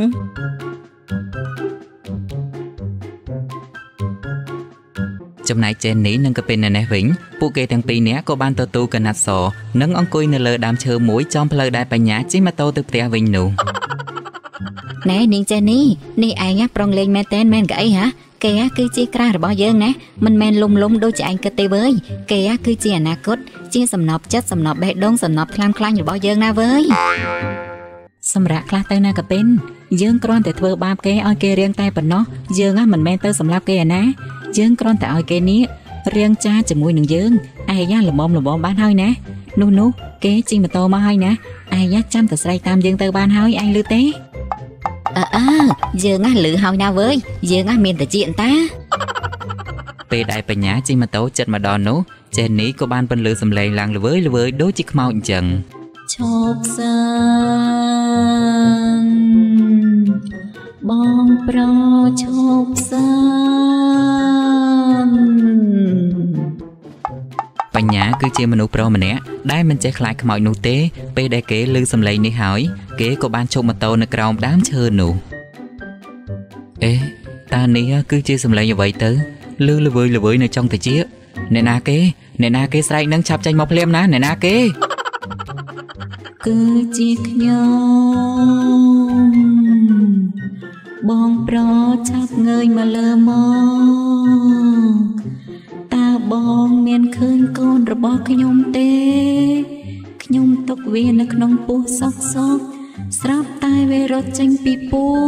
ចំណែកចេននេះនឹងក៏เป็นនៅនេះវិញពួកគេទាំងពីរនាក់ក៏បានទទួលកណាត់សនិងអង្គុយនៅលើដើមឈើមួយចំផ្លូវដែលបញ្ញាជិះម៉ូតូទៅផ្ទះវិញនោះណែនាងចេននេះឯងប្រុងលេងមែនតែនមែនកអីហ៎គេគឺជាក្រាស់របស់យើងណាមិនមែនលំដូចជាឯងគិតទេវើយគេគឺជាអនាគតជាសំណប់ចិត្តសំណប់បេះដូងសំណប់ខ្លាំងខ្លាញ់របស់យើងណាវើយសម្រាប់ខ្លះទៅណាក៏เป็นយើងគ្រាន់តែធ្វើបាបគេឲ្យគេរៀងតែប៉ុណ្ណោះយើងមិនមែនទៅសម្លាប់គេឯណាយើងគ្រាន់តែឲ្យគេនេះរៀងចាជាមួយនឹងយើងឯងល្មមបានហើយណានោះគេជិះម៉ូតូមកហើយណាឯងចាំតែស្រែកតាមយើងទៅបានហើយឯងលឺទេយើងលឺហើយណាវើយយើងមានតែជាតាពេលដែលបញ្ញាជិះម៉ូតូចិត្តមកដល់នោះចេននេះក៏បានបន្លឺសំឡេងឡើងល្វើយដូចជាខ្មោចអញ្ចឹងឈប់សិនបងប្រឈប់សិនបញ្ញាគឺជាមនុស្សប្រុសម្នាក់ដែលមិនចេះខ្លាចខ្មោចនោះទេពេលដែលគេឮសំឡេងនេះហើយគេក៏បានឈប់ម៉ូតូនៅក្រោមដើមឈើនោះតើនេះគឺជាសំឡេងអ្វីទៅឮល្វើយនៅចុងត្រចៀកអ្នកណាគេស្រែកនឹងឆាប់ចេញមកភ្លាមណាអ្នកណាគេគឺជាខ្ញុំបងប្រឆាប់ងើយមកលើមកតើបងមានឃើញកូនរបស់ខ្ញុំទេខ្ញុំទុកវានៅក្នុងពោះសក់ស្រាប់តែវារត់ចេញពីពោះ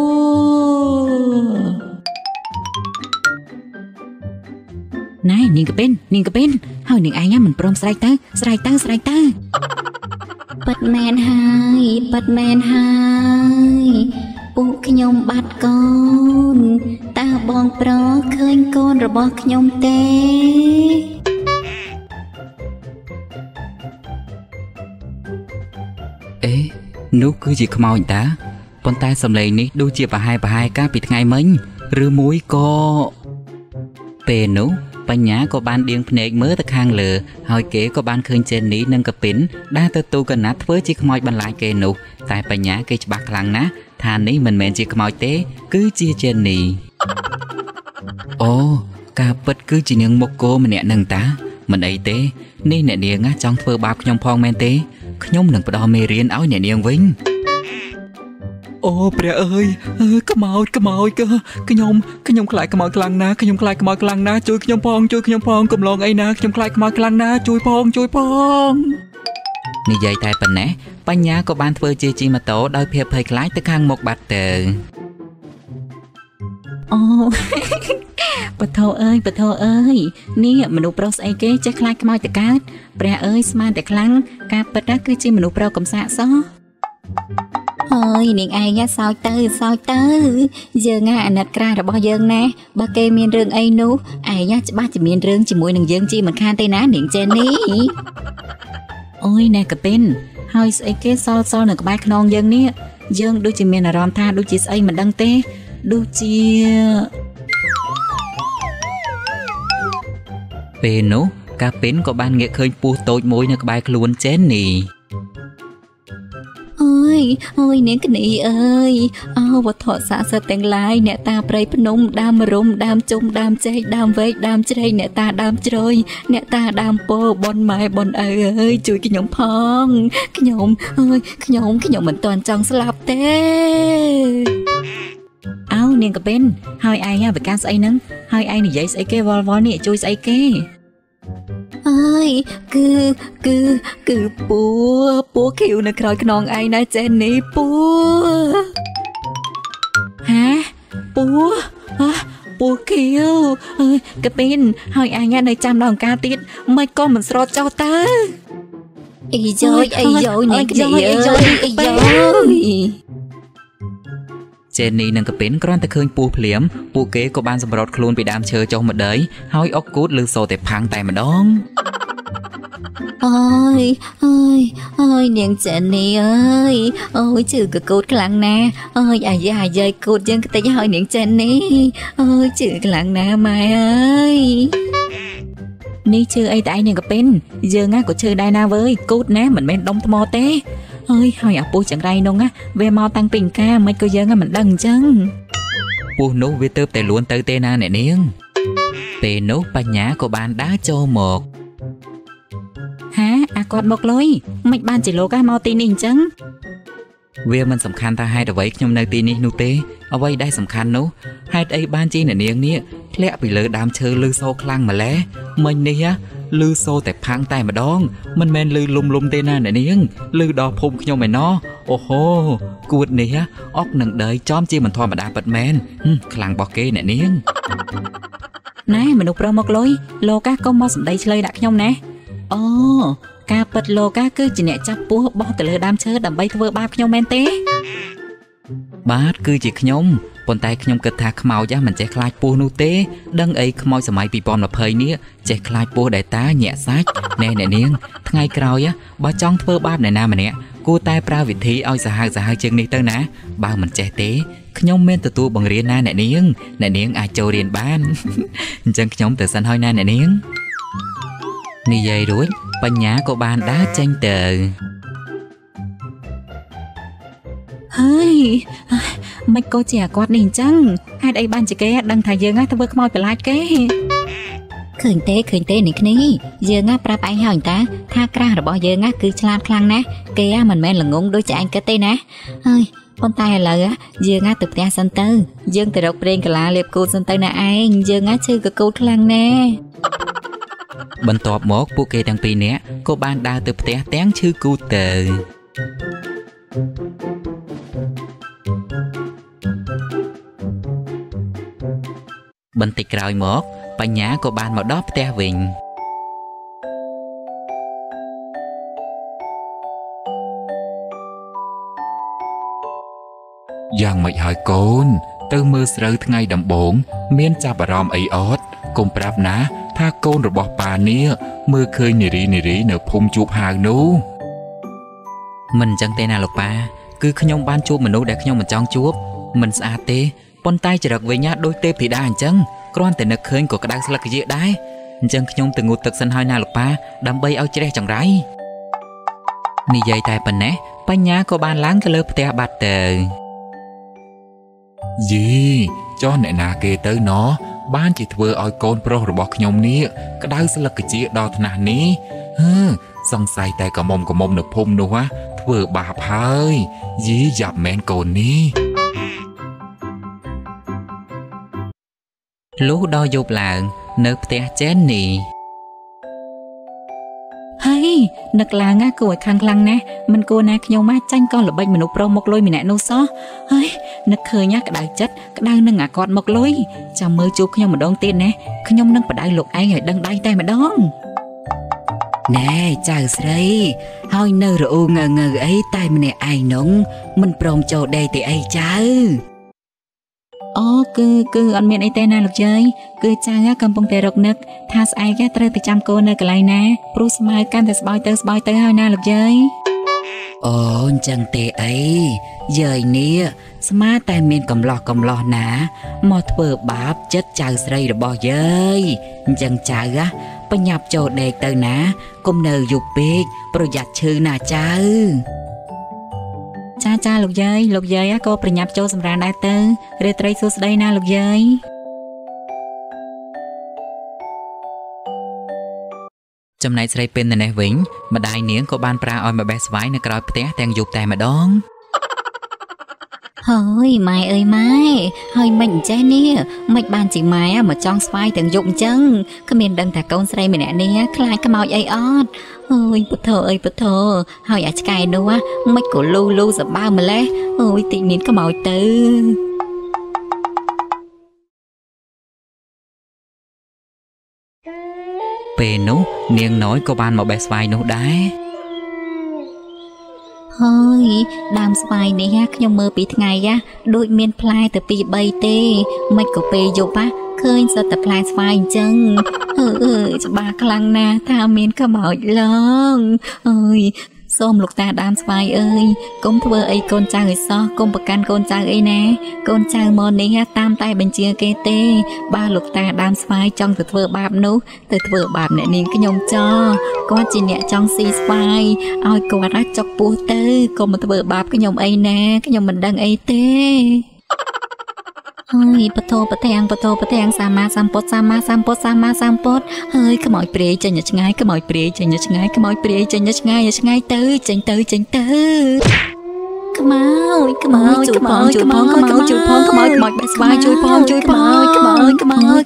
ណែនាងកពេនហើយនាងឯងមិនព្រមស្រែកទៅប៉ិតមែនហើយពួកខ្ញុំបាត់កូនតើបងប្រុសឃើញកូនរបស់ខ្ញុំទេនោះគឺជាខ្មោចតាប៉ុន្តែសំឡេងនេះដូចជាប្រហែលកាលពីថ្ងៃមិញឬមួយក៏ពេលនោះបញ្ញាក៏បានដៀងភ្នែកមើលទៅខាងលើហើយគេក៏បានឃើញចេននេះនិងកពិនដែលទទួលកណាត់ធ្វើជាខ្មោចបន្លាចគេនោះតែបញ្ញាគេច្បាស់ខ្លាំងណាស់ថានេះមិនមែនជាខ្មោចទេគឺជាចេននេះអូការពិតគឺជានាងមុខគោម្នាក់នឹងតាមិនអីទេនេះអ្នកនាងចង់ធ្វើបាបខ្ញុំផងមែនទេខ្ញុំនឹងផ្ដល់មេរៀនឲ្យអ្នកនាងវិញអូព្រះអើយខ្មោចក៏ខ្ញុំខ្លាចខ្មោចខ្លាំងណាស់ជួយខ្ញុំផងកំឡងអីណាខ្ញុំខ្លាចខ្មោចខ្លាំងណាស់ជួយផងនិយាយតែប៉ុណ្ណេះបញ្ញាក៏បានធ្វើជាជិះម៉ូតូដោយភាពភ័យខ្លាចទៅខាងមុខបាត់ទៅអូបថោអើយនេះមនុស្សប្រុសស្អីគេចេះខ្លាចខ្មោចតកើតព្រះអើយស្មានតែខ្លាំងការពិតណាគឺជាមនុស្សប្រុសកំសាកសោះហើយនាងឯងសោចទៅយើងអាណិតក្រាស់របស់យើងណាបើគេមានរឿងអីនោះឯងច្បាស់ជាមានរឿងជាមួយនឹងយើងជីមិនខានទេណានាងចេននេះអូយណែកពិនហើយស្អីគេសល់នៅក្បែរខ្នងយើងនេះយើងដូចជាមានអារម្មណ៍ថាដូចជាស្អីមិនដឹងទេដូចជាពេលនោះកាពិនក៏បានងាកឃើញពស់តូចមួយនៅក្បែរខ្លួនចេននេះអូ ôi nén cái nị ơi vật thọ xã sơ tên lai nè ta prey phnom đam rôm đam chung đam chay đam vây đam chay nè ta đam trôi nè ta đam po bon mai bon ơi chui cái nhóm phong cái nhóm mình toàn trong slap tê áo niềng cái bên hai ai nha về can say nắng hai ai này giấy say kê vol nè chui say kê ơi cứ búa kêu nè coi cái non ai nè Jenny búa hả búa kêu cái bên hai ai nha này chăm đòn ca tiết mấy con mình sọt cho ta ý dối nè cái gì ơi Jenny នឹងកពិនគ្រាន់តែឃើញពស់ភ្លាមពួកគេក៏បានសម្រត់ខ្លួនពីដើមឈើចុះមកដីហើយអុកគូតលឺសូរតែផាំងតែម្ដង ôi nàng Jenny ơi ôi trừ cái cột lăng nè ôi ai dây cột dân cái tay hơi nàng Jenny ôi trừ cái lăng nè mày ơi នេះជឿអីតែឯងនឹងកពិនយើងណាក៏ជឿដែរណាវើយគូតណាមិនមែនដុំថ្មទេអើយហើយអាពូចង្រៃនោះណាវាមកតាំងពីកាមិនក៏យើងមិនដឹងអញ្ចឹងពស់នោះវាទៅតែលួនទៅទេណាអ្នកនាងពេលនោះបញ្ញាក៏បានដើរចូលមកហាអាគាត់មកលុយមិនបានជាលោកមកទីនេះអញ្ចឹងវាមិនសំខាន់ថាហេតុអ្វីខ្ញុំនៅទីនេះនោះទេអ្វីដែលសំខាន់នោះហេតុអីបានជាអ្នកនាងនេះធ្លាក់ពីលើដើមឈើលឺសូរខ្លាំងម្ល៉េះមិញនេះលឺសូរតែផាំងតែម្ដងមិនមែនលឺលំទេណាអ្នកនាងលឺដល់ភូមិខ្ញុំឯណោះអូហូគួតនេះអុកនឹងដីចំជាមិនធម្មតាពិតមែនខ្លាំងបោះគេអ្នកនាងណែមនុស្សប្រុសមកលុយលោកកាកុំមកសម្ដីឆ្លើយដាក់ខ្ញុំណាអូការពិតលោកកាគឺជាអ្នកចាប់ពស់បោះទៅលើដើមឈើដើម្បីធ្វើបាបខ្ញុំមែនទេបាទគឺជាខ្ញុំប៉ុន្តែខ្ញុំគិតថាខ្មោចមិនចេះខ្លាចពស់នោះទេដឹងអីខ្មោចសម័យ 2020 នេះចេះខ្លាចពស់ដែលតាញាក់សាច់ណែអ្នកនាងថ្ងៃក្រោយបើចង់ធ្វើបាបអ្នកណាម្នាក់គួរតែប្រើវិធីឲ្យសាហាវជាងនេះទៅណាបើមិនចេះទេខ្ញុំមានទទួលបង្រៀនណាអ្នកនាងអាចចូលរៀនបានអញ្ចឹងខ្ញុំទៅសិនហើយណាអ្នកនាងនិយាយរួចបញ្ញាក៏បានដើរចេញទៅហើយមិនក៏ជាគាត់នេះអញ្ចឹងហេតុអីបានជាគេដឹងថាយើងធ្វើខ្មោចប្រឡាចគេឃើញទេនេះគ្នាយើងប្រាប់ឯងហើយតាថាក្រាស់របស់យើងគឺឆ្លាតខ្លាំងណាស់គេមិនមែនល្ងងដូចជាឯងគិតទេណាហើយប៉ុន្តែឥឡូវយើងទៅផ្ទះសិនទៅយើងទៅរកប្រេងកាឡាលាបគូតសិនទៅណាឯងយើងឈឺកកូតខ្លាំងណាស់បន្ទាប់មកពួកគេទាំងពីរនាក់ក៏បានដើរទៅផ្ទះទាំងឈឺគូទៅបន្តិចក្រោយមកបញ្ញាក៏បានមកដល់ផ្ទះវិញយ៉ាងម៉េចហើយកូនទៅមើលស្រូវថ្ងៃដំបូងមានចាប់អារម្មណ៍អីអត់កុំប្រាប់ណាថាកូនរបស់ប៉ានេះមើលឃើញនារីនៅភូមិជួបហាវនោះមិនអញ្ចឹងទេណាលោកប៉ាគឺខ្ញុំបានជួបមនុស្សដែលខ្ញុំមិនចង់ជួបមិនស្អាតទេប៉ុន្តែចរិតវិញដូចទេពធីតាអញ្ចឹងគ្រាន់តែនឹកឃើញក៏ក្តៅស្លឹកយាដែរអញ្ចឹងខ្ញុំទៅងូតទឹកសិនហើយណាលោកប៉ាដើម្បីឲ្យជ្រះចង្រៃនិយាយតែប៉ុណ្ណេះបញ្ញាក៏បានឡើងទៅលើផ្ទះបាត់ទៅយីចុះអ្នកណាគេទៅណោះបានជាធ្វើឲ្យកូនប្រុសរបស់ខ្ញុំនេះក្តៅស្លឹកជាដល់ថ្នាក់នេះសង្ស័យតែកមុំនៅភូមិនោះធ្វើបាបហើយយីយ៉ាប់មែនកូននេះលុះដល់យប់ឡើងនៅផ្ទះចេននីហើយនឹកឡើងគួរឲ្យខាងខ្លាំងណាស់មិនគួរណាខ្ញុំចាញ់កលល្បិចមនុស្សប្រុសមកលុយម្នាក់នោះសោះហើយនឹកឃើញក្តៅចិត្តក្តៅនឹងអាគាត់មកលុយចាំមើលជួបខ្ញុំម្ដងទៀតណាខ្ញុំនឹងបដៅលោកឯងឲ្យដឹងដៃតែម្ដងណែចៅស្រីហើយនៅរអ៊ូងើអីតែម្នាក់ឯងនោះមិនព្រមចូលដេកទេអីចៅអូគឺអត់មានអីទេណាលោកយាយគឺចៅកំពុងតែរកនឹកថាស្អែកត្រូវទៅចាំកូននៅកន្លែងណាព្រោះស្មៅកាន់តែស្បើយទៅហើយណាលោកយាយអូអញ្ចឹងទេអីយាយនេះស្មាតែមានកំឡោះណាមកធ្វើបាបចិត្តចៅស្រីរបស់យាយអញ្ចឹងចៅបញ្ញាប់ចូលដេកទៅណាកុំនៅយប់ពេកប្រយ័ត្នឈឺណាចៅចាលោកយាយក៏ប្រញាប់ចូលសម្រានដែរទៅរាត្រីសួស្ដីណាលោកយាយចំណែកស្រីពេននៅនេះវិញម្ដាយនាងក៏បានប្រើឲ្យមកបេះស្វាយនៅក្រោយផ្ទះទាំងយប់តែម្ដងហើយម៉ែអើយម៉ែហើយមិនអញ្ចេះនេះមិនបានជាម៉ែមកចង់ស្វាយទាំងយប់អញ្ចឹងគ្មានដឹងថាកូនស្រីម្នាក់នេះខ្លាចខ្មោចអីអត់អើយពុទ្ធអើយពុទ្ធហើយអាឆ្កែនោះមិនក៏លូសបើម្លេះអើយតិចមានខ្មោចទៅពេលនោះនាងน้อยក៏បានមកបេះស្វាយនោះដែរហើយដើមស្វាយនេះខ្ញុំមើលពីថ្ងៃដូចមានផ្លែទៅ2 3ទេមិនក៏ពេលយប់ឃើញសិតតែផ្លែស្វាយអញ្ចឹងច្បាស់ខ្លាំងណាស់ថាមានខ្មោចឡើងអើយសូមលោកតាដើមស្វាយអើយកុំធ្វើអីកូនចៅឲ្យសោះកុំប្រកាន់កូនចៅអីណាកូនចៅមកនេះតាមតែបញ្ជាគេទេបើលោកតាដើមស្វាយចង់ទៅធ្វើបាបនោះទៅធ្វើបាបអ្នកនាងខ្ញុំចោគាត់ជាអ្នកចង់ស៊ីស្វាយឲ្យគាត់ចុកពោះទៅកុំមកធ្វើបាបខ្ញុំអីណាខ្ញុំមិនដឹងអីទេហើយបតោប្រទាំងសម្មាសម្ពុទ្ធហើយខ្មោចព្រាយចេញឆ្ងាយខ្មោចព្រាយចេញឆ្ងាយខ្មោចព្រាយចេញឆ្ងាយទៅចេញទៅខ្មោចជួយផងខ្មោចបេះស្វាយជួយផងខ្មោចជួយផងខ្មោច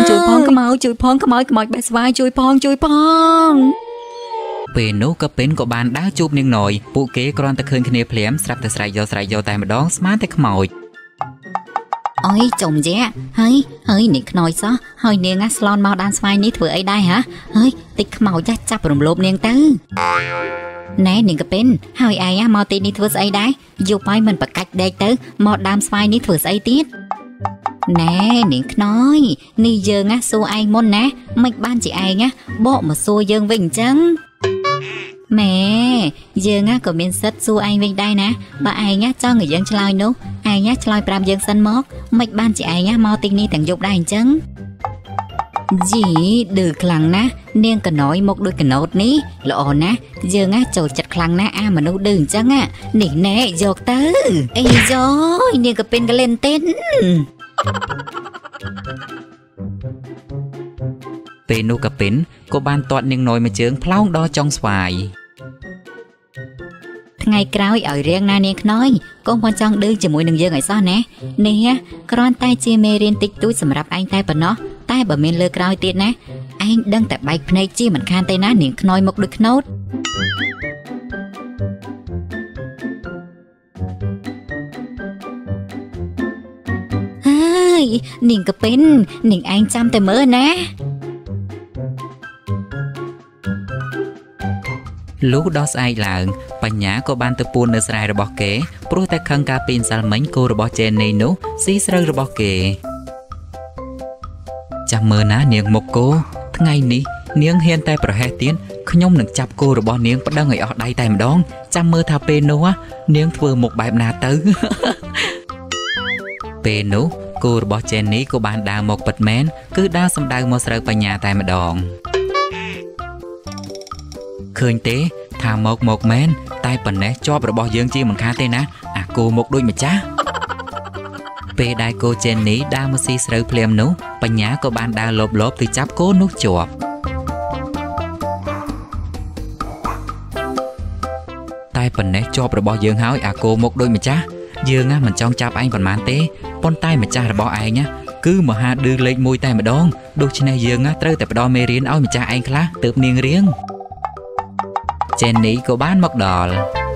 បេះស្វាយជួយផងពេលនោះក៏ពេនក៏បានដើរជួបនាងน้อยពួកគេគ្រាន់តែឃើញគ្នាភ្លាមស្រាប់តែស្រែកយកតែម្ដងស្មានតែខ្មោចអើយចំយៈហើយនាងខ្នើយសោះហើយនាងស្លន់មកដានស្វាយនេះធ្វើអីដែរហ៎ហើយតិចខ្មោចចាប់រំលោភនាងទៅណែនាងក៏ពេនហើយឯងមកទីនេះធ្វើស្អីដែរយប់ហើយមិនប្រកាច់ដេកទៅមកដើមស្វាយនេះធ្វើស្អីទៀតណែនាងខ្នើយនេះយើងសួរឯងមុនណាមិនបានជាឯងបកមកសួរយើងវិញអញ្ចឹងម៉ែយើងក៏មានសិទ្ធសួរឯងវិញដែរណាបើឯងចង់ឲ្យយើងឆ្លើយនោះឯងឆ្លើយប្រាប់យើងសិនមកមិនបានជាឯងមកទីនេះទាំងយប់ដែរអញ្ចឹងជីឌឺខ្លាំងណាស់នាងកណយមកដូចកណោតនេះល្អណាស់យើងចូលចិត្តខ្លាំងណាស់អាមនុស្សឌឺអញ្ចឹងនេះណែយកទៅអីយោនាងក៏ពេនកលែនទេពេលនោះក៏ពេនក៏បានទាត់នាងน้อยមួយជើងផ្លោងដល់ចុងស្វាយថ្ងៃក្រោយឲ្យរៀងណានាងខ្នើយកុំចង់ឌឺជាមួយនឹងយើងឲ្យសោះណានេះគ្រាន់តែជាមេរៀនតិចតួចសម្រាប់ឯងតែប៉ុណ្ណោះតែបើមានលើក្រោយទៀតណាឯងដឹងតែបែកភ្នែកជាមិនខានទេណានាងខ្នើយមកដូចខ្នោតហើយនាងក៏ពេននាងឯងចាំតែមើលណាលុះដល់ស្អែកឡើងបញ្ញាក៏បានទៅពួននៅស្រែរបស់គេព្រោះតែខឹងការពីនសាល់មិញគោរបស់ចេននេះនោះស៊ីស្រូវរបស់គេចាំមើលណានាងមុខគោថ្ងៃនេះនាងហ៊ានតែប្រហែសទៀតខ្ញុំនឹងចាប់គោរបស់នាងប្តឹងឲ្យអស់ដៃតែម្ដងចាំមើលថាពេលនោះនាងធ្វើមុខបែបណាទៅពេលនោះគោរបស់ចេននេះក៏បានដើរមកពិតមែនគឺដើរសំដៅមកស្រូវបញ្ញាតែម្ដងឃើញទេថាមកមែនតែប៉ុណ្ណេះជាប់របស់យើងជាមិនខានទេណាអាគោមកដូចម្ចាស់ពេលដែលគោចេននេះដើរមកស៊ីស្រូវភ្លាមនោះបញ្ញាក៏បានដើរលបទៅចាប់គោនោះជាប់តែប៉ុណ្ណេះជាប់របស់យើងហើយអាគោមកដូចម្ចាស់យើងមិនចង់ចាប់ឯងប៉ុន្មានទេប៉ុន្តែម្ចាស់របស់ឯងគឺមហាឌឺលេខ1តែម្ដងដូច្នេះយើងត្រូវតែផ្ដល់មេរៀនឲ្យម្ចាស់ឯងខ្លះទើបនាងរៀងចេននេះក៏បានមកដល់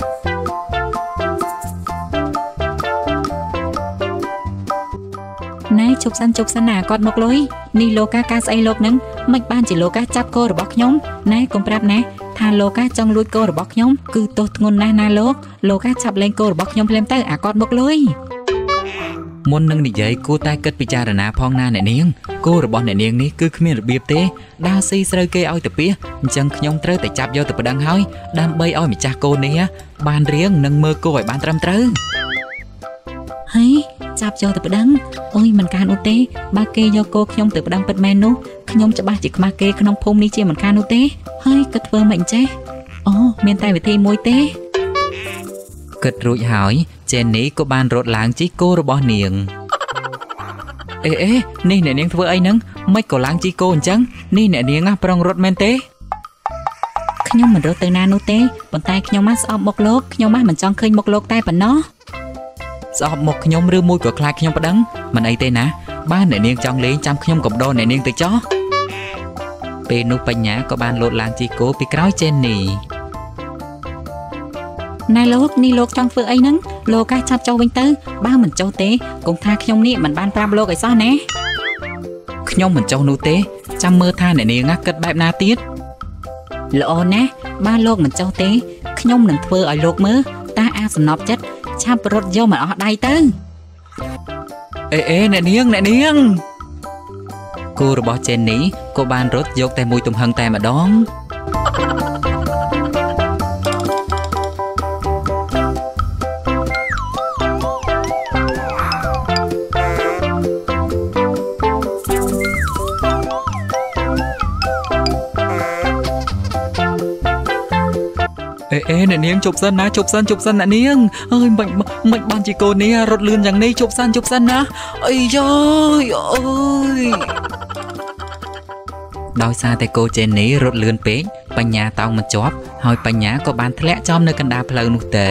ណែជប់សិនណាគាត់មកលុយនេះលោកកាស្អីលោកនឹងមិនបានជាលោកចាប់គោរបស់ខ្ញុំណែកុំប្រាប់ណាថាលោកចង់លួចគោរបស់ខ្ញុំគឺទោសធ្ងន់ណាស់ណាលោកចាប់លេងគោរបស់ខ្ញុំភ្លាមទៅអាគាត់មកលុយមុននឹងនិយាយគួរតែគិតពិចារណាផងណាអ្នកនាងគោរបស់អ្នកនាងនេះគឺគ្មានរបៀបទេដើរស៊ីស្រូវគេឲ្យទៅពីអញ្ចឹងខ្ញុំត្រូវតែចាប់យកទៅប្តឹងហើយដើម្បីឲ្យម្ចាស់គោនេះបានរៀងនិងមើលគោឲ្យបានត្រឹមត្រូវហើយចាប់យកទៅប្តឹងអូយមិនខាននោះទេបើគេយកគោខ្ញុំទៅប្តឹងពិតមែននោះខ្ញុំច្បាស់ជាខ្មាស់គេក្នុងភូមិនេះជាមិនខាននោះទេហើយក៏ធ្វើមិនចេះអូមានតែវិធីមួយទេគិតរួចហើយចេននេះក៏បានរត់ឡើងជិះគោរបស់នាងអេនេះអ្នកនាងធ្វើអីហ្នឹងមិនក៏ឡើងជិះគោអញ្ចឹងនេះអ្នកនាងប្រងរត់មែនទេខ្ញុំមិនរត់ទៅណានោះទេប៉ុន្តែខ្ញុំស្អប់មុខលោកខ្ញុំមិនចង់ឃើញមុខលោកតែប៉ុណ្ណោះស្អប់មុខខ្ញុំឬមួយក៏ខ្លាចខ្ញុំប្តឹងមិនអីទេណាបើអ្នកនាងចង់លេងចាំខ្ញុំក៏បដោអ្នកនាងទៅចោះពេលនោះបញ្ញាក៏បានលោតឡើងជិះគោពីក្រោយចេននេះណែលោកនេះលោកចង់ធ្វើអីហ្នឹងលោកចាប់ចុះវិញទៅបើមិនចុះទេគង់ថាខ្ញុំនេះមិនបានប្រាប់លោកឲ្យសោះណាខ្ញុំមិនចុះនោះទេចាំមើលថាអ្នកនាងគិតបែបណាទៀតល្អណាស់បើលោកមិនចុះទេខ្ញុំនឹងធ្វើឲ្យលោកមើលតាអាសំណប់ចិត្តឆាប់រត់យកមកអស់ដៃទៅអ្នកនាងគោរបស់ចេននេះក៏បានរត់យកតែមួយទំហឹងតែម្ដងអ្នកនាងជប់សិនណាជប់សិនអ្នកនាងអើយមិនបានជាកូននេះរត់លឿនយ៉ាងនេះជប់សិនណាអីយ៉យអើយដោយសារតែគោចេននេះរត់លឿនពេកបញ្ញាតោងមិនជាប់ហើយបញ្ញាក៏បានធ្លាក់ចំនៅកណ្ដាលផ្លូវនោះទៅ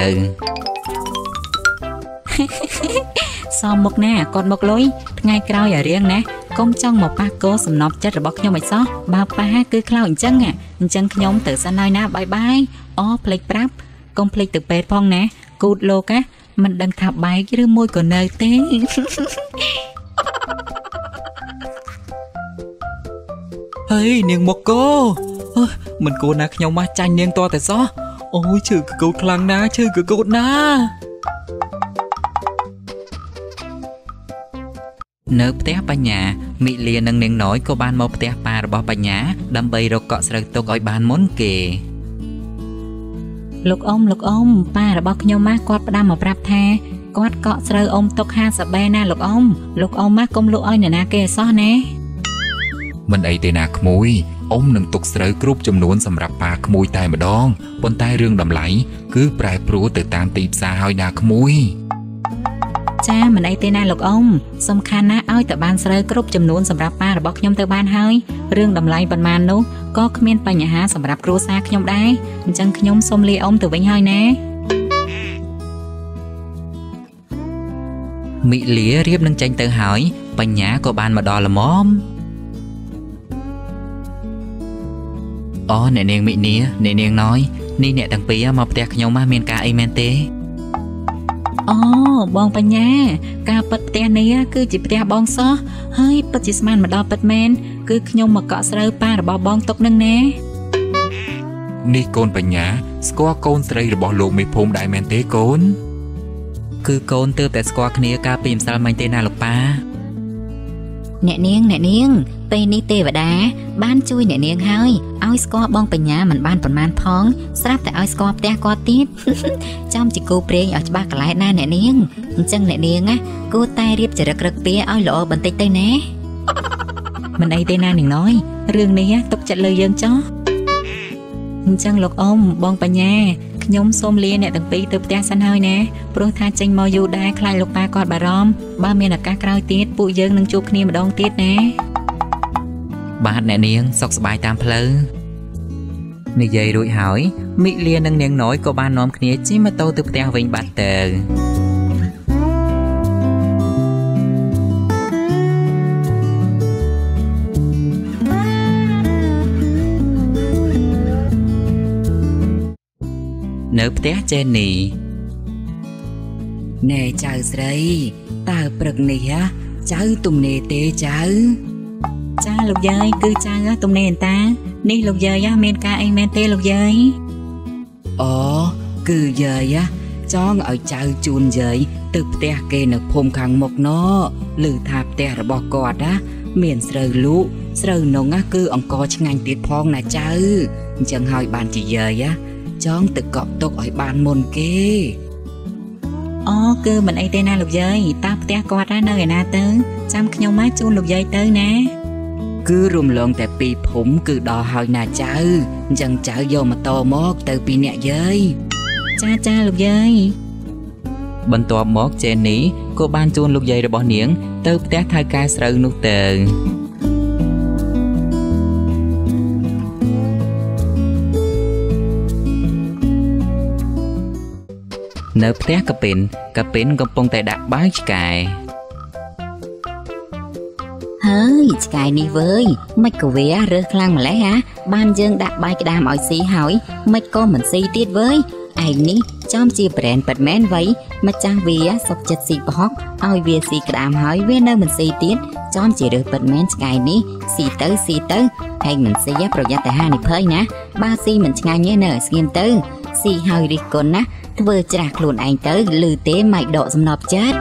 សមមុខណាគាត់មកលុយថ្ងៃក្រោយឲ្យរៀងណាកុំចង់មកប៉ះគោសំណប់ចិត្តរបស់ខ្ញុំឲ្យសោះបើប៉ះគឺខ្លោចអញ្ចឹងខ្ញុំទៅសិនហើយណាបាយភ្លេចប្រាប់កុំភ្លេចទៅពេទ្យផងណាគូតលោកមិនដឹងថាបែកឬមួយក៏នៅទេហើយនាងមកគោមិនគួរណាខ្ញុំមកចាញ់នាងតតែសោះអូយឈឺកកូតខ្លាំងណាស់ឈឺកកូតណានៅផ្ទះបញ្ញាមីលានិងនាងណយក៏បានមកផ្ទះប៉ារបស់បញ្ញាដើម្បីរកកក់ស្រូវទុកឲ្យបានមុនគេលោកអ៊ំប៉ារបស់ខ្ញុំគាត់ផ្ដាំមកប្រាប់ថាគាត់កក់ស្រូវអ៊ំទុក50បែណាលោកអ៊ំកុំលក់ឲ្យអ្នកណាគេឲ្យសោះណាមិនអីទេណាក្មួយអ៊ំនឹងទុកស្រូវគ្រប់ចំនួនសម្រាប់ប៉ាក្មួយតែម្ដងប៉ុន្តែរឿងតម្លៃគឺប្រែប្រួលទៅតាមទីផ្សារហើយណាក្មួយចាមិនអីទេណាលោកអ៊ំសំខាន់ណាស់ឲ្យតែបានស្រូវគ្រប់ចំនួនសម្រាប់ប៉ារបស់ខ្ញុំទៅបានហើយរឿងតម្លៃប៉ុន្មាននោះក៏គ្មានបញ្ហាសម្រាប់គ្រួសារខ្ញុំដែរអញ្ចឹងខ្ញុំសូមលាអ៊ំទៅវិញហើយណាមីលារៀបនឹងចេញទៅហើយបញ្ញាក៏បានមកដល់ល្មមអ្នកនាងមីនីអ្នកនាងណយនេះអ្នកទាំងពីរមកផ្ទះខ្ញុំមានការអីមែនទេបងបញ្ញាការប៉ັດផ្ទះនេះគឺជាផ្ទះបងសោះហើយពិតជាស្មានមកដល់ពិតមែនគឺខ្ញុំមកកក់ស្រូវប៉ារបស់បងទុកនឹងណានេះកូនបញ្ញាស្គាល់កូនស្រីរបស់លោកមេភូមិដែរមែនទេកូនគឺកូនទើបតែស្គាល់គ្នាកាលពីម្សិលមិញទេណាលោកប៉ាអ្នកនាងពេលនេះទេវតាបានជួយអ្នកនាងហើយឲ្យស្គាល់បងបញ្ញាមិនបានប៉ុន្មានផងស្រាប់តែឲ្យស្គាល់ផ្ទះគាត់ទៀតចាំជាគូព្រេងឲ្យច្បាស់កន្លែងណាអ្នកនាងអញ្ចឹងអ្នកនាងគួរតែរៀបចរិតរឹកពីឲ្យល្អបន្តិចទៅណាមិនអីទេណានាងណយរឿងនេះទុកចិត្តលើយើងចោះអញ្ចឹងលោកអ៊ំបងបញ្ញាខ្ញុំសូមលាអ្នកទាំងពីរទៅផ្ទះសិនហើយណាព្រោះថាចេញមកយូរដែរខ្លាចលោកប៉ាគាត់បារម្ភបើមានឱកាសក្រោយទៀតពួកយើងនឹងជួបគ្នាម្ដងទៀតណាបាទអ្នកនាងសុខសប្បាយតាមផ្លូវនិយាយរួចហើយមីលានិងនាងណយក៏បាននាំគ្នាជិះម៉ូតូទៅផ្ទះវិញបាត់ទៅនៅផ្ទះចេននីណែចៅស្រីតើព្រឹកនេះចៅទំនេរទេចៅចាលោកយាយគឺចៅទំនេរអន្តានេះលោកយាយមានការអីមែនទេលោកយាយគឺយាយចង់ឲ្យចៅជូនយាយទៅផ្ទះគេនៅភូមិខាងមុខណឮថាផ្ទះរបស់គាត់មានស្រូវលូកស្រូវនងគឺអង្គឆ្ងាញ់ទៀតផងណាចៅអញ្ចឹងហើយបានជាយាយចង់ទៅកក់ទុកឲ្យបានមុនគេគឺមិនអីទេណាលោកយាយតើផ្ទះគាត់នៅឯណាទៅចាំខ្ញុំមកជូនលោកយាយទៅណាគឺរំលងតែពីភូមិគឺដល់ហើយណាចៅអញ្ចឹងចៅយកម៉ូតូមកទៅពីអ្នកយាយចាលោកយាយបន្ទាប់មកចេននេះក៏បានជួនលោកយាយរបស់នាងទៅផ្ទះថៅកែស្រូវនោះទៅនៅផ្ទះកាពិនកំពុងតែដាក់បាយឆ្កែហើយឆ្កែនេះវើយមិនក៏វារើសខ្លាំងម្លេះហ่าបានយើងដាក់បាយក្តាមឲ្យស៊ីហើយមិនក៏មិនស៊ីទៀតវើយឯងនេះចំជាប្រែនប៉ាត់មែនវៃម្ចាស់វាសុកចិត្តស៊ីប្រហុកឲ្យវាស៊ីក្តាមហើយវានៅមិនស៊ីទៀតចំជារើសប៉ាត់មែនឆ្កែនេះស៊ីទៅឯងមិនស៊ីប្រយ័ត្នតែហានិភ័យណាបើស៊ីមិនឆ្ងាញ់ទេនៅឲ្យស្ងៀមទៅស៊ីហើយរិះគន់ណាធ្វើច្រាស់ខ្លួនឯងទៅឮទេមិនដកសំណប់ចិត្ត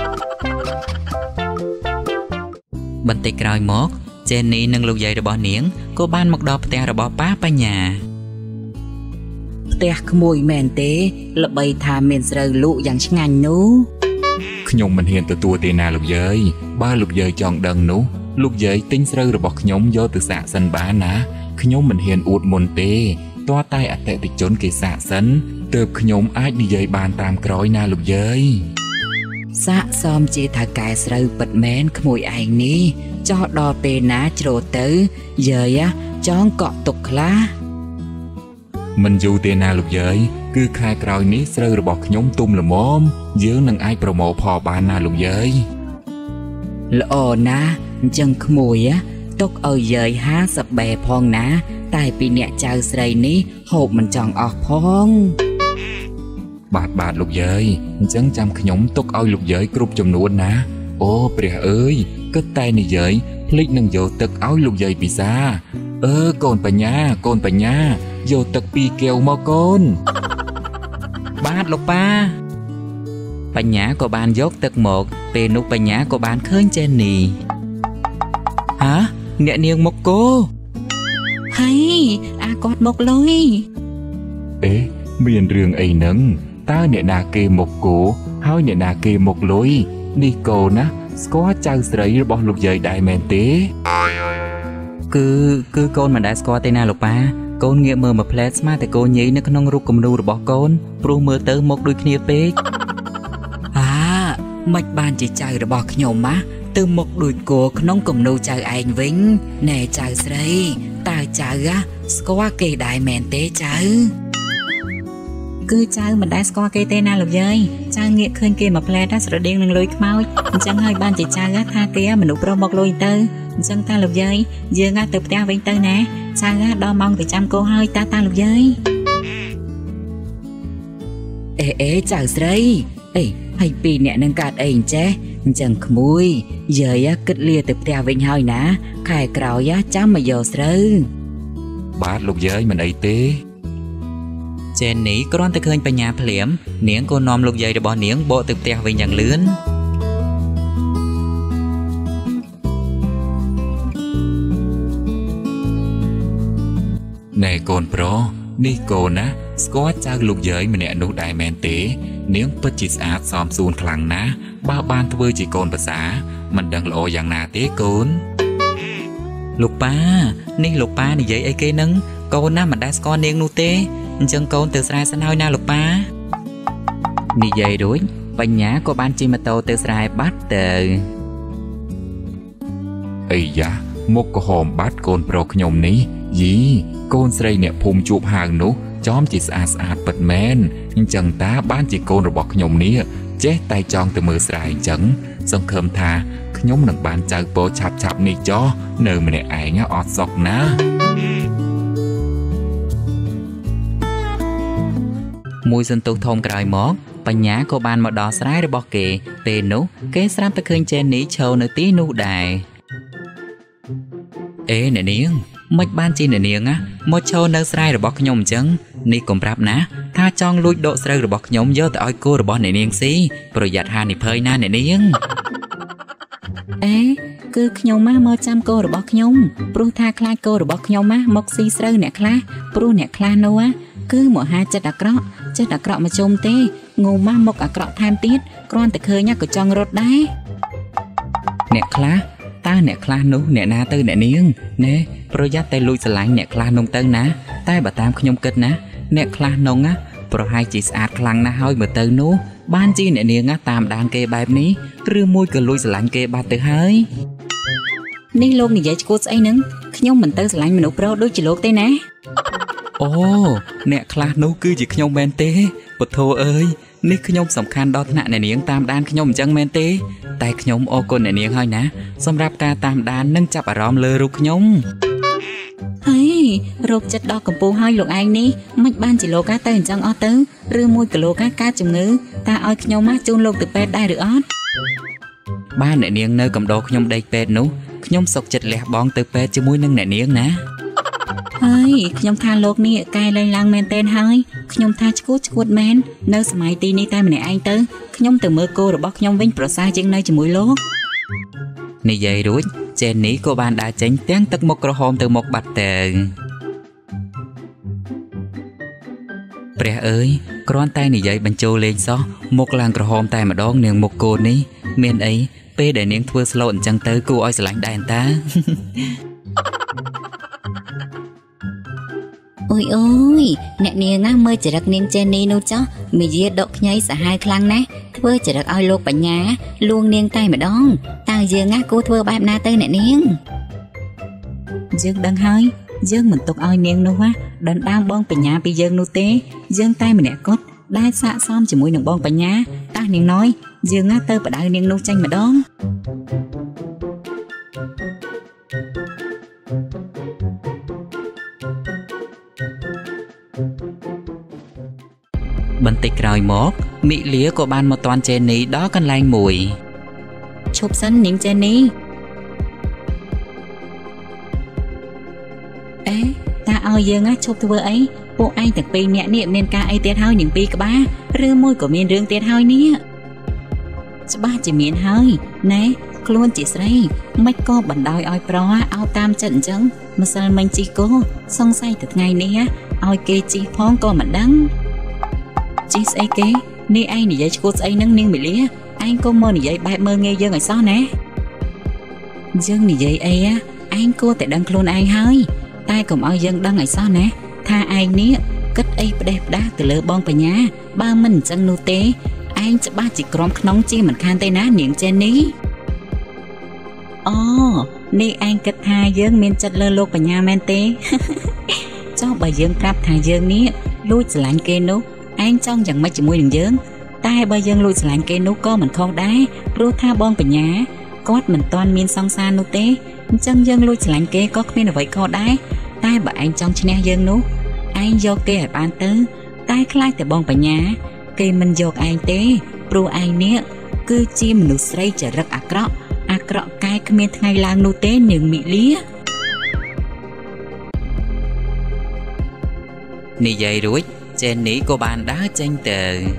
បន្តិចក្រោយមកចេននេះនិងលោកយាយរបស់នាងក៏បានមកដល់ផ្ទះរបស់ប៉ាបញ្ញាផ្ទះក្មួយមែនទេល្បីថាមានស្រូវលក់យ៉ាងឆ្ងាញ់នោះខ្ញុំមិនហ៊ានទទួលទេណាលោកយាយបើលោកយាយចង់ដឹងនោះលោកយាយទិញស្រូវរបស់ខ្ញុំយកទៅសាកសិនបានណាខ្ញុំមិនហ៊ានអួតមុនទេទាល់តែអតិថិជនគេសាកសិនទើបខ្ញុំអាចនិយាយបានតាមក្រោយណាលោកយាយសាកសមជាថៅកែស្រូវពិតមែនក្មួយឯងនេះចោះដល់ពេលណាជ្រោទៅយាយចង់កក់ទុកខ្លះមិនយូរទេណាលោកយាយគឺខែក្រោយនេះស្រូវរបស់ខ្ញុំទុំល្មមយើងនឹងអាចប្រមូលផលបានណាលោកយាយល្អណាស់អញ្ចឹងក្មួយទុកឲ្យយាយ50បែផងណាតែពីអ្នកចៅស្រីនេះហូបមិនចង់អស់ផងបាទលោកយាយអញ្ចឹងចាំខ្ញុំទុកឲ្យលោកយាយគ្រប់ចំនួនណាអូព្រះអើយគិតតែនិយាយភ្លេចនឹងយកទឹកឲ្យលោកយាយពិសាកូនបញ្ញាយកទឹក2កែវមកកូនបាទលោកប៉ាបញ្ញាក៏បានយកទឹកមកពេលនោះបញ្ញាក៏បានឃើញចេននីអ្នកនាងមកគោហើយអាគាត់មកលុយមានរឿងអីហ្នឹងតើអ្នកណាគេមកគោហើយអ្នកណាគេមកលុយនេះកូនណាស្គាល់ចៅស្រីរបស់លោកយាយដែរមែនទេគឺកូនមិនដែលស្គាល់ទេណាលោកប៉ាកូនងាកមើលមកផ្លែស្មាតែកូនញីនៅក្នុងរូបគំនូររបស់កូនព្រោះមើលទៅមុខដូចគ្នាពេកមិនបានជាចៅរបស់ខ្ញុំទៅមុខដូចគោក្នុងគំនូរចៅឯងវិញណែចៅស្រីតើចៅស្គាល់គេដែរមែនទេចៅគឺចៅមិនដែលស្គាល់គេទេណាលោកយាយចៅងាកឃើញគេមកផ្លែស្រដៀងនឹងលុយខ្មោចអញ្ចឹងហើយបានជាចៅថាគេមនុស្សប្រុសមកលុយទៅអញ្ចឹងតាលោកយាយយើងទៅផ្ទះវិញទៅណាចៅដល់ម៉ោងទៅចាំគោហើយតាលោកយាយចៅស្រីហើយពីរអ្នកនឹងកើតអីអញ្ចេះអញ្ចឹងក្មួយយាយគិតលាទៅផ្ទះវិញហើយណាខែក្រោយចាំមកយកស្រូវបាទលោកយាយមិនអីទេចេននេះគ្រាន់តែឃើញបញ្ញាភ្លាមនាងក៏នាំលោកយាយរបស់នាងបកទៅផ្ទះវិញយ៉ាងលឿនណែកូនប្រុសនេះកូនណាស្គាល់ចៅលោកយាយម្នាក់នោះដែរមែនទេនាងពិតជាស្អាតសមសួនខ្លាំងណាស់បើបានធ្វើជាកូនប្រសាមិនដឹងល្អយ៉ាងណាទេកូនលោកប៉ានេះលោកប៉ានិយាយអីគេនឹងកូនណាមិនដែលស្គាល់នាងនោះទេអញ្ចឹងកូនទៅស្រែសិនហើយណាលោកប៉ានិយាយរួចបញ្ញាក៏បានជិះម៉ូតូទៅស្រែបាត់ទៅអីយ៉ាមុខក្រហមបាត់កូនប្រុសខ្ញុំនេះយីកូនស្រីអ្នកភូមិជួបហៅនោះចំជាស្អាតពិតមែនអញ្ចឹងតាបានជាកូនរបស់ខ្ញុំនេះចេះតែចង់ទៅមើលស្រែអញ្ចឹងសង្ឃឹមថាខ្ញុំនឹងបានចៅពរឆាប់នេះចោះនៅម្នាក់ឯងអត់សក់ណាមួយសន្ទុះធំក្រោយមកបញ្ញាក៏បានមកដល់ស្រែរបស់គេពេលនោះគេស្រាប់តែឃើញចេននេះឈរនៅទីនោះដែរអ្នកនាងមិនបានជាអ្នកនាងមកឈរនៅស្រែរបស់ខ្ញុំអញ្ចឹងនេះកុំប្រាប់ណាថាចង់លួចដកស្រូវរបស់ខ្ញុំយកទៅឲ្យគោរបស់អ្នកនាងស៊ីប្រយ័ត្នហានិភ័យណាអ្នកនាងគឺខ្ញុំមកចាំគោរបស់ខ្ញុំព្រោះថាខ្លាចគោរបស់ខ្ញុំមកស៊ីស្រូវអ្នកខ្លះព្រោះអ្នកខ្លះនោះគឺមកហាចិត្តអាក្រក់មកជុំទេងូមកអាក្រក់ថែមទៀតគ្រាន់តែឃើញក៏ចង់រត់ដែរអ្នកខ្លះតើអ្នកខ្លះនោះអ្នកណាទៅអ្នកនាងណែប្រយ័ត្នតែលួចស្រឡាញ់អ្នកខ្លះនោះទៅណាតែបើតាមខ្ញុំគិតណាអ្នកខ្លះនោះប្រហែលជាស្អាតខ្លាំងណាស់ហើយមើលទៅនោះបានជាអ្នកនាងតាមដានគេបែបនេះឬមួយក៏លួចស្រឡាញ់គេបាត់ទៅហើយនេះលោកនិយាយឈួតស្អីហ្នឹងខ្ញុំមិនទៅស្រឡាញ់មនុស្សប្រុសដូចជាលោកទេណាអូអ្នកខ្លះនោះគឺជាខ្ញុំមែនទេពុទ្ធោអើយនេះខ្ញុំសំខាន់ដល់ថ្នាក់អ្នកនាងតាមដានខ្ញុំអញ្ចឹងមែនទេតែខ្ញុំអរគុណអ្នកនាងហើយណាសម្រាប់ការតាមដាននិងចាប់អារម្មណ៍លើរូបខ្ញុំហើយរោគចិត្តដល់កំពូលហើយលោកឯងនេះមិនបានជាលោកទៅអញ្ចឹងអស់ទៅឬមួយក៏លោកកើតជំងឺតើឲ្យខ្ញុំជូនលោកទៅពេទ្យដែរឬអត់បានអ្នកនាងនៅកំដរខ្ញុំដេកពេទ្យនោះខ្ញុំសុកចិត្តលះបង់ទៅពេទ្យជាមួយនឹងអ្នកនាងណាហើយខ្ញុំថាលោកនេះកែលែងឡើងមែនទែនហើយខ្ញុំថាឈួតមែននៅសម័យទីនេះតែម្នាក់ឯងទៅខ្ញុំទៅមើលគោរបស់ខ្ញុំវិញប្រសើរជាងនៅជាមួយលោកនិយាយរួចចេននេះក៏បានដើរចេញទាំងទឹកមុខក្រហមទៅមុខបាត់ទៅព្រះអើយគ្រាន់តែនិយាយបញ្ចូលលេងសោះមុខឡើងក្រហមតែម្ដងនាងមុខគោនេះមានអីពេលដែលនាងធ្វើស្លូតអញ្ចឹងទៅគួរឲ្យស្រឡាញ់ដែរតាអូយអ្នកនាងមើលចរិតនាងចេននេះនោះចោះមាយាដកខ្ញីសាហាវខ្លាំងណាស់ធ្វើចរិតឲ្យលោកបញ្ញាលួងនាងតែម្ដងតើយើងគួរធ្វើបែបណាទៅអ្នកនាងយើងដឹងហើយយើងមិនទុកឲ្យនាងនោះដណ្ដើមបងបញ្ញាពីយើងនោះទេយើងតែម្នាក់គត់ដែលស័ក្តិសមជាមួយនឹងបងបញ្ញាតើនាងណយយើងទៅបដៅនាងនោះចេញម្ដងបន្តិចក្រោយមកមីលាក៏បានមកតាន់ចេននេះដល់កន្លែងមួយឈប់សិននាងចេននេះតើឲ្យយើងឈប់ធ្វើអីពួកឯងទាំងពីរនាក់នេះមានការអីទៀតហើយនាងពីរក្បាលឬមួយក៏មានរឿងទៀតហើយនេះច្បាស់ជាមានហើយណែខ្លួនជាស្រីមិនក៏បណ្ដោយឲ្យប្រុសអោបតាមចិត្តអញ្ចឹងម្សិលមិញជីគោសង្ស័យទៅថ្ងៃនេះឲ្យគេជីផងក៏មិនដឹងជីស្អីគេនេះឯងនិយាយឈួតស្អីនឹងនាងមីលាឯងក៏មកនិយាយបែបមើងងាយយើងឲ្យសោះណាយើងនិយាយអីឯងគួរតែដឹងខ្លួនឯងហើយតែកុំឲ្យយើងដឹងឲ្យសោះណាថាឯងនេះគិតអីផ្ដេសផ្ដាស់ទៅលើបងបញ្ញាបើមិនអញ្ចឹងនោះទេឯងច្បាស់ជាក្រំក្នុងជាមិនខានទេណានាងចេននេះអូនេះឯងគិតថាយើងមានចិត្តលើលោកបញ្ញាមែនទេចុះបើយើងប្រាប់ថាយើងនេះលួចស្រឡាញ់គេនោះឯងចង់យ៉ាងម៉េចជាមួយនឹងយើងតែបើយើងលួចស្រឡាញ់គេនោះក៏មិនខុសដែរព្រោះថាបងបញ្ញាគាត់មិនទាន់មានសង្សារនោះទេអញ្ចឹងយើងលួចស្រឡាញ់គេក៏គ្មានអ្វីខុសដែរតែបើឯងចង់ឈ្នះយើងនោះឯងយកគេឲ្យបានទៅតែខ្លាចតែបងបញ្ញាគេមិនយកឯងទេព្រោះឯងនេះគឺជាមនុស្សស្រីចរិតអាក្រក់កាយគ្មានថ្ងៃឡើងនោះទេនាងមីលានិយាយរួចចេននេះក៏បានដើរចេញទៅ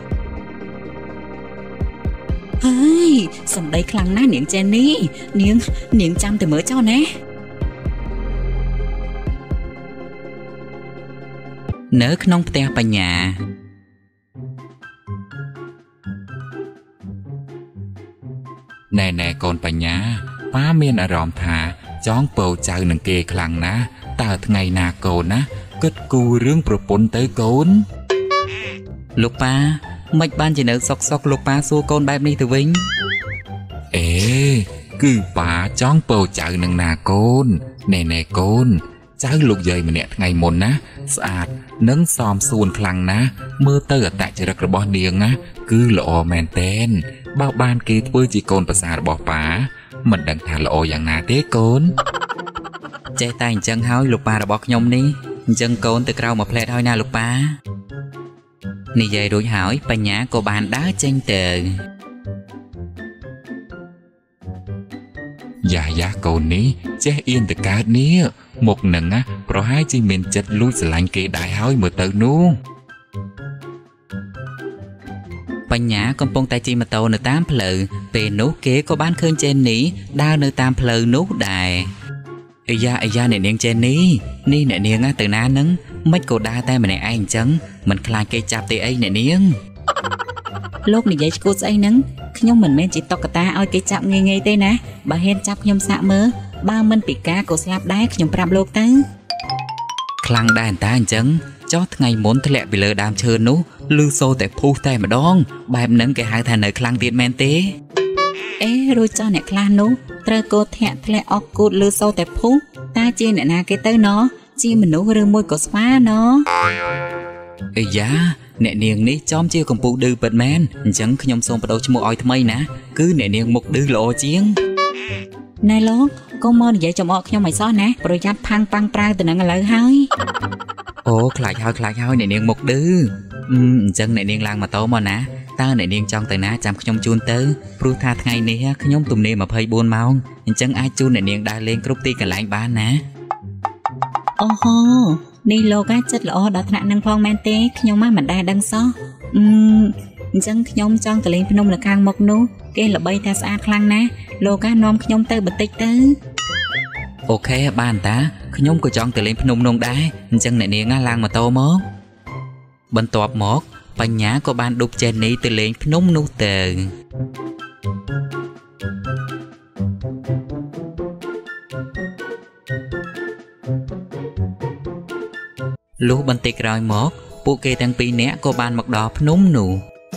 ហើយសំដីខ្លាំងណាស់នាងចេននេះនាងចាំតែមើលចុះណានៅក្នុងផ្ទះបញ្ញាណែកូនបញ្ញាប៉ាមានអារម្មណ៍ថាចង់ពោចៅនឹងគេខ្លាំងណាស់តើថ្ងៃណាកូនណាគិតគូររឿងប្រពន្ធទៅកូនលោកប៉ាមិនបានជានៅសុកលោកប៉ាសួរកូនបែបនេះទៅវិញអេគឺប៉ាចង់ពោចៅនឹងណាកូនណែកូនចៅលោកយាយម្នាក់ថ្ងៃមុនណាស្អាតនិងសមសួនខ្លាំងណាស់មើលទៅអត្តចរិតរបស់នាងណាគឺល្អមែនតែនបើបានគេធ្វើជាកូនប្រសាររបស់ប៉ាមិនដឹងថាល្អយ៉ាងណាទេកូនចេះតែអញ្ចឹងហើយលោកប៉ារបស់ខ្ញុំនេះអញ្ចឹងកូនទៅក្រៅមកផ្លែតហើយណាលោកប៉ានិយាយរួចហើយបញ្ញាក៏បានដើរចេញទៅយ៉ាកូននេះចេះអៀនទៅកើតនេះមុខនឹងប្រហែលជាមានចិត្តលួចស្រឡាញ់គេដែរហើយមើលទៅនោះបញ្ញាកំពុងតែជិះម៉ូតូនៅតាមផ្លូវពេលនោះគេក៏បានឃើញចេននេះដើរនៅតាមផ្លូវនោះដែរអាយ៉ាអ្នកនាងចេននេះអ្នកនាងទៅណានឹងមិនក៏ដើរតែម្នាក់ឯងអញ្ចឹងមិនខ្លាចគេចាប់ទេអីអ្នកនាងលោកនិយាយឈួតស្អីហ្នឹងខ្ញុំមិនមែនជាតុក្កតាឲ្យគេចាប់ងាយទេណាបើហ៊ានចាប់ខ្ញុំសាក់មើលបើមិនពិការក៏ស្លាប់ដែរខ្ញុំប្រាប់លោកទៅខ្លាំងដែរតាអញ្ចឹង cho ngày muốnធ្លាក់ពីលើដើមឈើនោះលឺសូរតែពុះតែម្ដងបែបហ្នឹងគេហៅថានៅខ្លាំងទៀតមែនទេអេរួចចុះអ្នកខ្លះនោះត្រូវកោធាក់ធ្លាក់អុកគូតលឺសូរតែពុះតើជាអ្នកណាគេទៅណោះជាមនុស្សឬមួយក៏ស្វាណោះអីយ៉ាអ្នកនាងនេះចំជាកំពុងឌឺពិតមែនអញ្ចឹងខ្ញុំសូមបដូរឈ្មោះឲ្យថ្មីណាគឺអ្នកនាងមុខឌឺល្អជាងណែលោកកុំមកនិយាយចំអកខ្ញុំឲ្យសោះណាប្រយ័ត្នផាំងប៉ាំងប្រាវទៅនឹងឥឡូវហើយអូខ្លាចហើយអ្នកនាងមុខឌឺអញ្ចឹងអ្នកនាងឡើងម៉ូតូមកណាតើអ្នកនាងចង់ទៅណាចាំខ្ញុំជូនទៅព្រោះថាថ្ងៃនេះខ្ញុំទំនេរ24ម៉ោងអញ្ចឹងអាចជូនអ្នកនាងដើរលេងគ្រប់ទីកន្លែងបានណាអូហូនេះលោកចិត្តល្អដល់ថ្នាក់នឹងផងមែនទេខ្ញុំមិនដែលដឹងសោះអញ្ចឹងខ្ញុំចង់ទៅលេងភ្នំនៅខាងមុខនោះគេល្បីថាស្អាតខ្លាំងណាស់លោកនាំខ្ញុំទៅបន្តិចទៅអូខេបានតាខ្ញុំក៏ចង់ទៅលេងភ្នំនោះដែរអញ្ចឹងអ្នកនាងឡើងម៉ូតូមកបន្ទាប់មកបញ្ញាក៏បានឌុបចេនីទៅលេងភ្នំនោះទៅលុះបន្តិចក្រោយមកពួកគេទាំងពីរនាក់ក៏បានមកដល់ភ្នំនោះ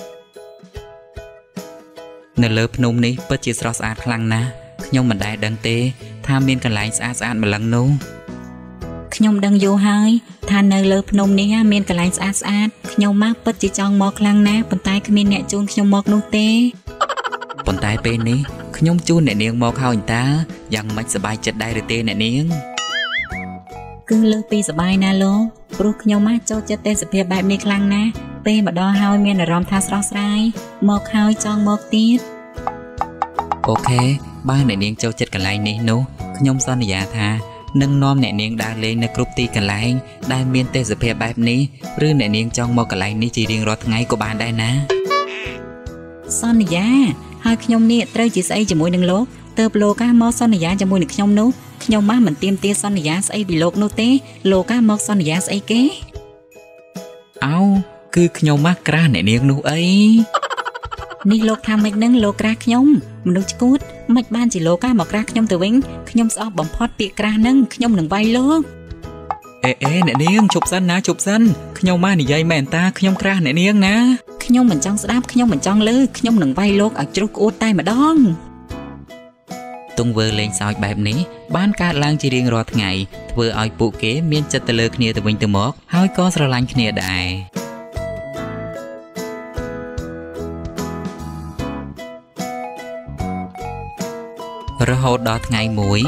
នៅលើភ្នំនេះពិតជាស្រស់ស្អាតខ្លាំងណាស់ខ្ញុំមិនដែលដឹងទេថាមានកន្លែងស្អាតម្លឹងនោះខ្ញុំដឹងយូរហើយថានៅលើភ្នំនេះមានកន្លែងស្អាតខ្ញុំមកពិតជាចង់មកខ្លាំងណាស់ប៉ុន្តែគ្មានអ្នកជូនខ្ញុំមកនោះទេប៉ុន្តែពេលនេះខ្ញុំជូនអ្នកនាងមកហើយតើយ៉ាងម៉េចសប្បាយចិត្តដែរឬទេអ្នកនាងគឺលើពីសប្បាយណាលោកព្រោះខ្ញុំចូលចិត្តទេសភាពបែបនេះខ្លាំងណាស់ពេលមកដល់ហើយមានអារម្មណ៍ថាស្រស់ស្រាយមកហើយចង់មកទៀតអូខេបើអ្នកនាងចូលចិត្តកន្លែងនេះនោះខ្ញុំសន្យាថានឹងនាំអ្នកនាងដើរលេងនៅគ្រប់ទីកន្លែងដែលមានទេសភាពបែបនេះឬអ្នកនាងចង់មកកន្លែងនេះជារៀងរាល់ថ្ងៃក៏បានដែរណាសន្យាហើយខ្ញុំនេះត្រូវជាស្អីជាមួយនឹងលោកទើបលោកមកសន្យាជាមួយនឹងខ្ញុំនោះខ្ញុំមិនទាមទារសន្យាស្អីពីលោកនោះទេលោកមកសន្យាស្អីគេអោគឺខ្ញុំក្រាស់អ្នកនាងនោះអីនេះលោកថាម៉េចនឹងលោកក្រាស់ខ្ញុំមនុស្សឈួតមិនបានជាលោកមកក្រាស់ខ្ញុំទៅវិញខ្ញុំស្អប់បំផុតពាក្យក្រាស់នឹងខ្ញុំនឹងវាយលោកអេអ្នកនាងជប់សិនណាជប់សិនខ្ញុំនិយាយមែនតាខ្ញុំក្រាស់អ្នកនាងណាខ្ញុំមិនចង់ស្ដាប់ខ្ញុំមិនចង់ឮខ្ញុំនឹងវាយលោកឲ្យជ្រុះក្អួតតែម្ដងទង្វើលេងសើចបែបនេះបានកើតឡើងជារៀងរាល់ថ្ងៃធ្វើឲ្យពួកគេមានចិត្តទៅលើគ្នាទៅវិញទៅមកហើយក៏ស្រឡាញ់គ្នាដែររហូតដល់ថ្ងៃមួយ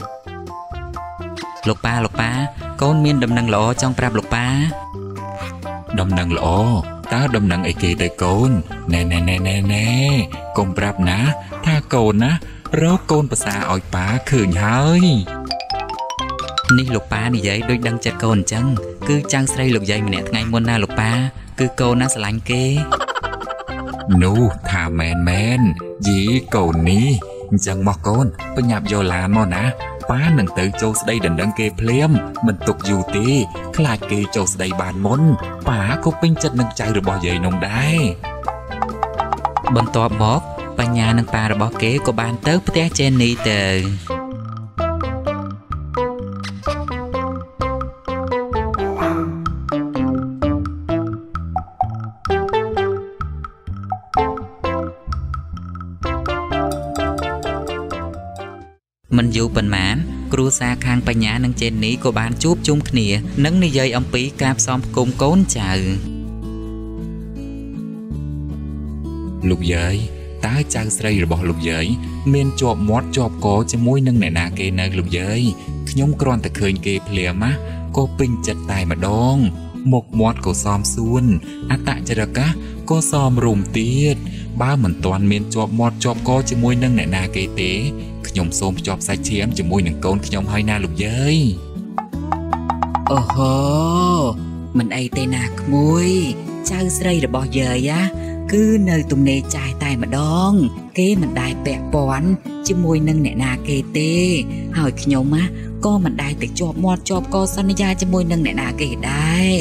លោកប៉ាកូនមានដំណឹងល្អចង់ប្រាប់លោកប៉ាដំណឹងល្អតើដំណឹងអីគេទៅកូនណែកុំប្រាប់ណាថាកូនណារកកូនប្រសាឲ្យប៉ាឃើញហើយនេះលោកប៉ានិយាយដូចដឹងចិត្តកូនអញ្ចឹងគឺចៅស្រីលោកយាយម្នាក់ថ្ងៃមុនណាលោកប៉ាគឺកូនណាស្រឡាញ់គេនោះថាមែនយីកូននេះអញ្ចឹងមកកូនបញ្ញាប់យកឡានមកណាប៉ានឹងទៅចូលស្ដីដណ្ដឹងគេភ្លាមមិនទុកយូរទេខ្លាចគេចូលស្ដីបានមុនប៉ាក៏ពេញចិត្តនឹងចៅរបស់យាយនោះដែរបន្ទាប់មកបញ្ញានិងប៉ារបស់គេក៏បានទៅផ្ទះចេនីទៅមិនយូរប៉ុន្មានគ្រួសារខាងបញ្ញានិងចេនីក៏បានជួបជុំគ្នានិងនិយាយអំពីការផ្សំផ្គុំកូនចៅលោកយាយតើចៅស្រីរបស់លោកយាយមានជាប់មាត់ជាប់កជាមួយនឹងអ្នកណាគេនៅលោកយាយខ្ញុំគ្រាន់តែឃើញគេភ្លាមក៏ពេញចិត្តតែម្ដងមុខមាត់ក៏សមសួនអត្តចរិយាក៏សមរម្យទៀតបើមិនទាន់មានជាប់មាត់ជាប់កជាមួយនឹងអ្នកណាគេទេខ្ញុំសូមភ្ជាប់សាច់ឈាមជាមួយនឹងកូនខ្ញុំហើយណាលោកយាយអូហូមិនអីទេណាក្មួយចៅស្រីរបស់យាយគឺនៅទំនេរចាស់តែម្ដងគេមិនដែលពាក់ព័ន្ធជាមួយនឹងអ្នកណាគេទេហើយខ្ញុំក៏មិនដែលទៅជាប់មាត់ជាប់កសន្យាជាមួយនឹងអ្នកណាគេដែរ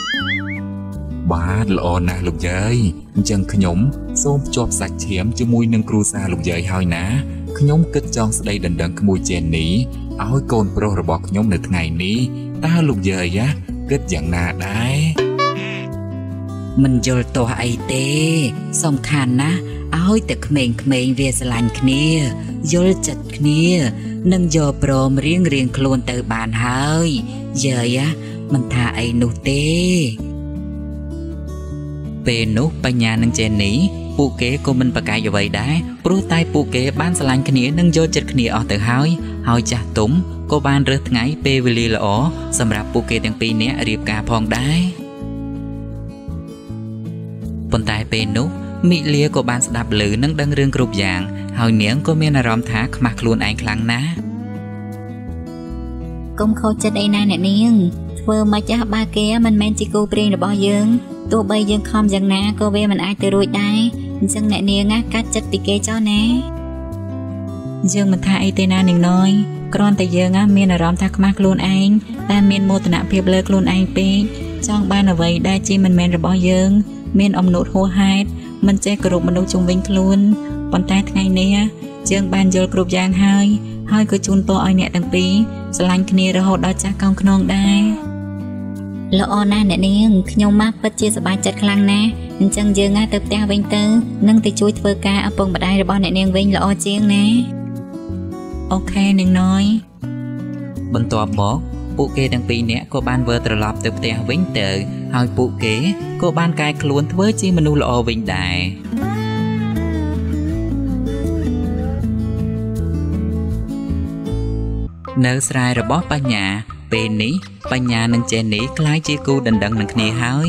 បាទល្អណាស់លោកយាយអញ្ចឹងខ្ញុំសូមភ្ជាប់សាច់ឈាមជាមួយនឹងគ្រួសារលោកយាយហើយណាខ្ញុំគិតចង់ស្ដីដណ្ដឹងក្មួយចេននេះឲ្យកូនប្រុសរបស់ខ្ញុំនៅថ្ងៃនេះតើលោកយាយគិតយ៉ាងណាដែរមិនយល់ទាស់អីទេសំខាន់ណាស់ឲ្យតែក្មេងៗវាស្រឡាញ់គ្នាយល់ចិត្តគ្នានិងយកព្រមរៀងខ្លួនទៅបានហើយយាយមិនថាអីនោះទេពេលនោះបញ្ញានិងចេនីពួកគេក៏មិនប្រកែកអ្វីដែរព្រោះតែពួកគេបានស្រឡាញ់គ្នានិងយកចិត្តគ្នាអស់ទៅហើយចាស់ទុំក៏បានរើសថ្ងៃពេលវេលាល្អសម្រាប់ពួកគេទាំងពីរនាក់រៀបការផងដែរប៉ុន្តែពេលនោះមីលាក៏បានស្ដាប់ឮនិងដឹងរឿងគ្រប់យ៉ាងហើយនាងក៏មានអារម្មណ៍ថាខ្មាស់ខ្លួនឯងខ្លាំងណាស់កុំខូចចិត្តអីណាអ្នកនាងធ្វើមិនចាស់បើគេមិនមែនជាគូព្រេងរបស់យើងទោះបីយើងខំយ៉ាងណាក៏វាមិនអាចទៅរួចដែរអញ្ចឹងអ្នកនាងកាត់ចិត្តពីគេចោលណាយើងមិនថាអីទេណានាងណយគ្រាន់តែយើងមានអារម្មណ៍ថាខ្មាស់ខ្លួនឯងតែមានមោទនភាពលើខ្លួនឯងពេកចង់បានអ្វីដែលជាមិនមែនរបស់យើងមានអំណួតហួសហេតុមិនចេះគោរពមនុស្សជុំវិញខ្លួនប៉ុន្តែថ្ងៃនេះយើងបានយល់គ្រប់យ៉ាងហើយក៏ជូនពរឲ្យអ្នកទាំងពីរស្រឡាញ់គ្នារហូតដល់ចាស់កោងខ្នងដែរល្អណាស់អ្នកនាងខ្ញុំមកពិតជាសប្បាយចិត្តខ្លាំងណាស់អញ្ចឹងយើងទៅផ្ទះវិញទៅនឹងទៅជួយធ្វើការឪពុកម្ដាយរបស់អ្នកនាងវិញល្អជាងណាអូខេនាងណយបន្ទាប់មកពួកគេទាំងពីរនាក់ក៏បានវិលត្រឡប់ទៅផ្ទះវិញទៅហើយពួកគេក៏បានកែខ្លួនធ្វើជាមនុស្សល្អវិញដែរនៅស្រែរបស់បញ្ញាពេលនេះបញ្ញានិងចេនីក្លាយជាគូដណ្ដឹងនឹងគ្នាហើយ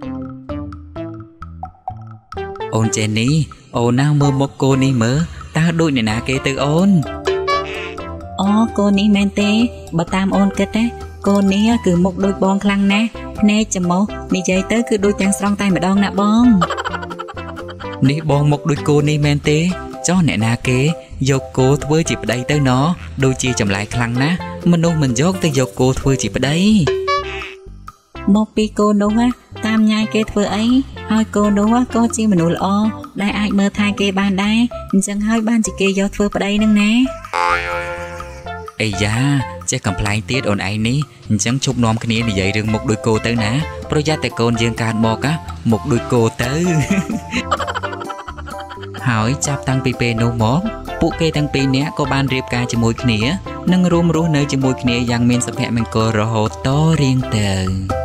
អូនចេនីអូនណាមើលមុខគោនេះមើលតើដូចអ្នកណាគេទៅអូនអូកូននេះមែនទេបើតាមអូនគិតទេកូននេះគឺមុខដូចបងខ្លាំងណាស់ភ្នែកច្រមុះនិយាយទៅគឺដូចទាំងស្រុងតែម្ដងណាបងនេះបងមុខដូចគោនេះមែនទេចុះអ្នកណាគេយកគោធ្វើជាប្តីទៅណោះដូចជាចម្លែកខ្លាំងណាស់មនុស្សមិនយកទៅយកគោធ្វើជាប្តីមកពីកូននោះតាមញ៉ាយគេធ្វើអីហើយកូននោះក៏ជាមនុស្សល្អដែលអាចមើលថែគេបានដែរអញ្ចឹងហើយបានជាគេយកធ្វើប្តីនឹងណាអីយ៉ាចេះកំ pl ែងទៀតអូនឯងនេះអញ្ចឹងជប់នាំគ្នានិយាយរឿងមុខដូចគោទៅណាប្រយ័ត្នតែកូនយើងកើតមកមុខដូចគោទៅ ហើយចាប់តាំងពីពេលនោះមកពួកគេទាំងពីរនាក់ក៏បានរៀបការជាមួយគ្នានិងរួមរស់នៅជាមួយគ្នាយ៉ាងមានសុភមង្គលរហូតតរៀងទៅ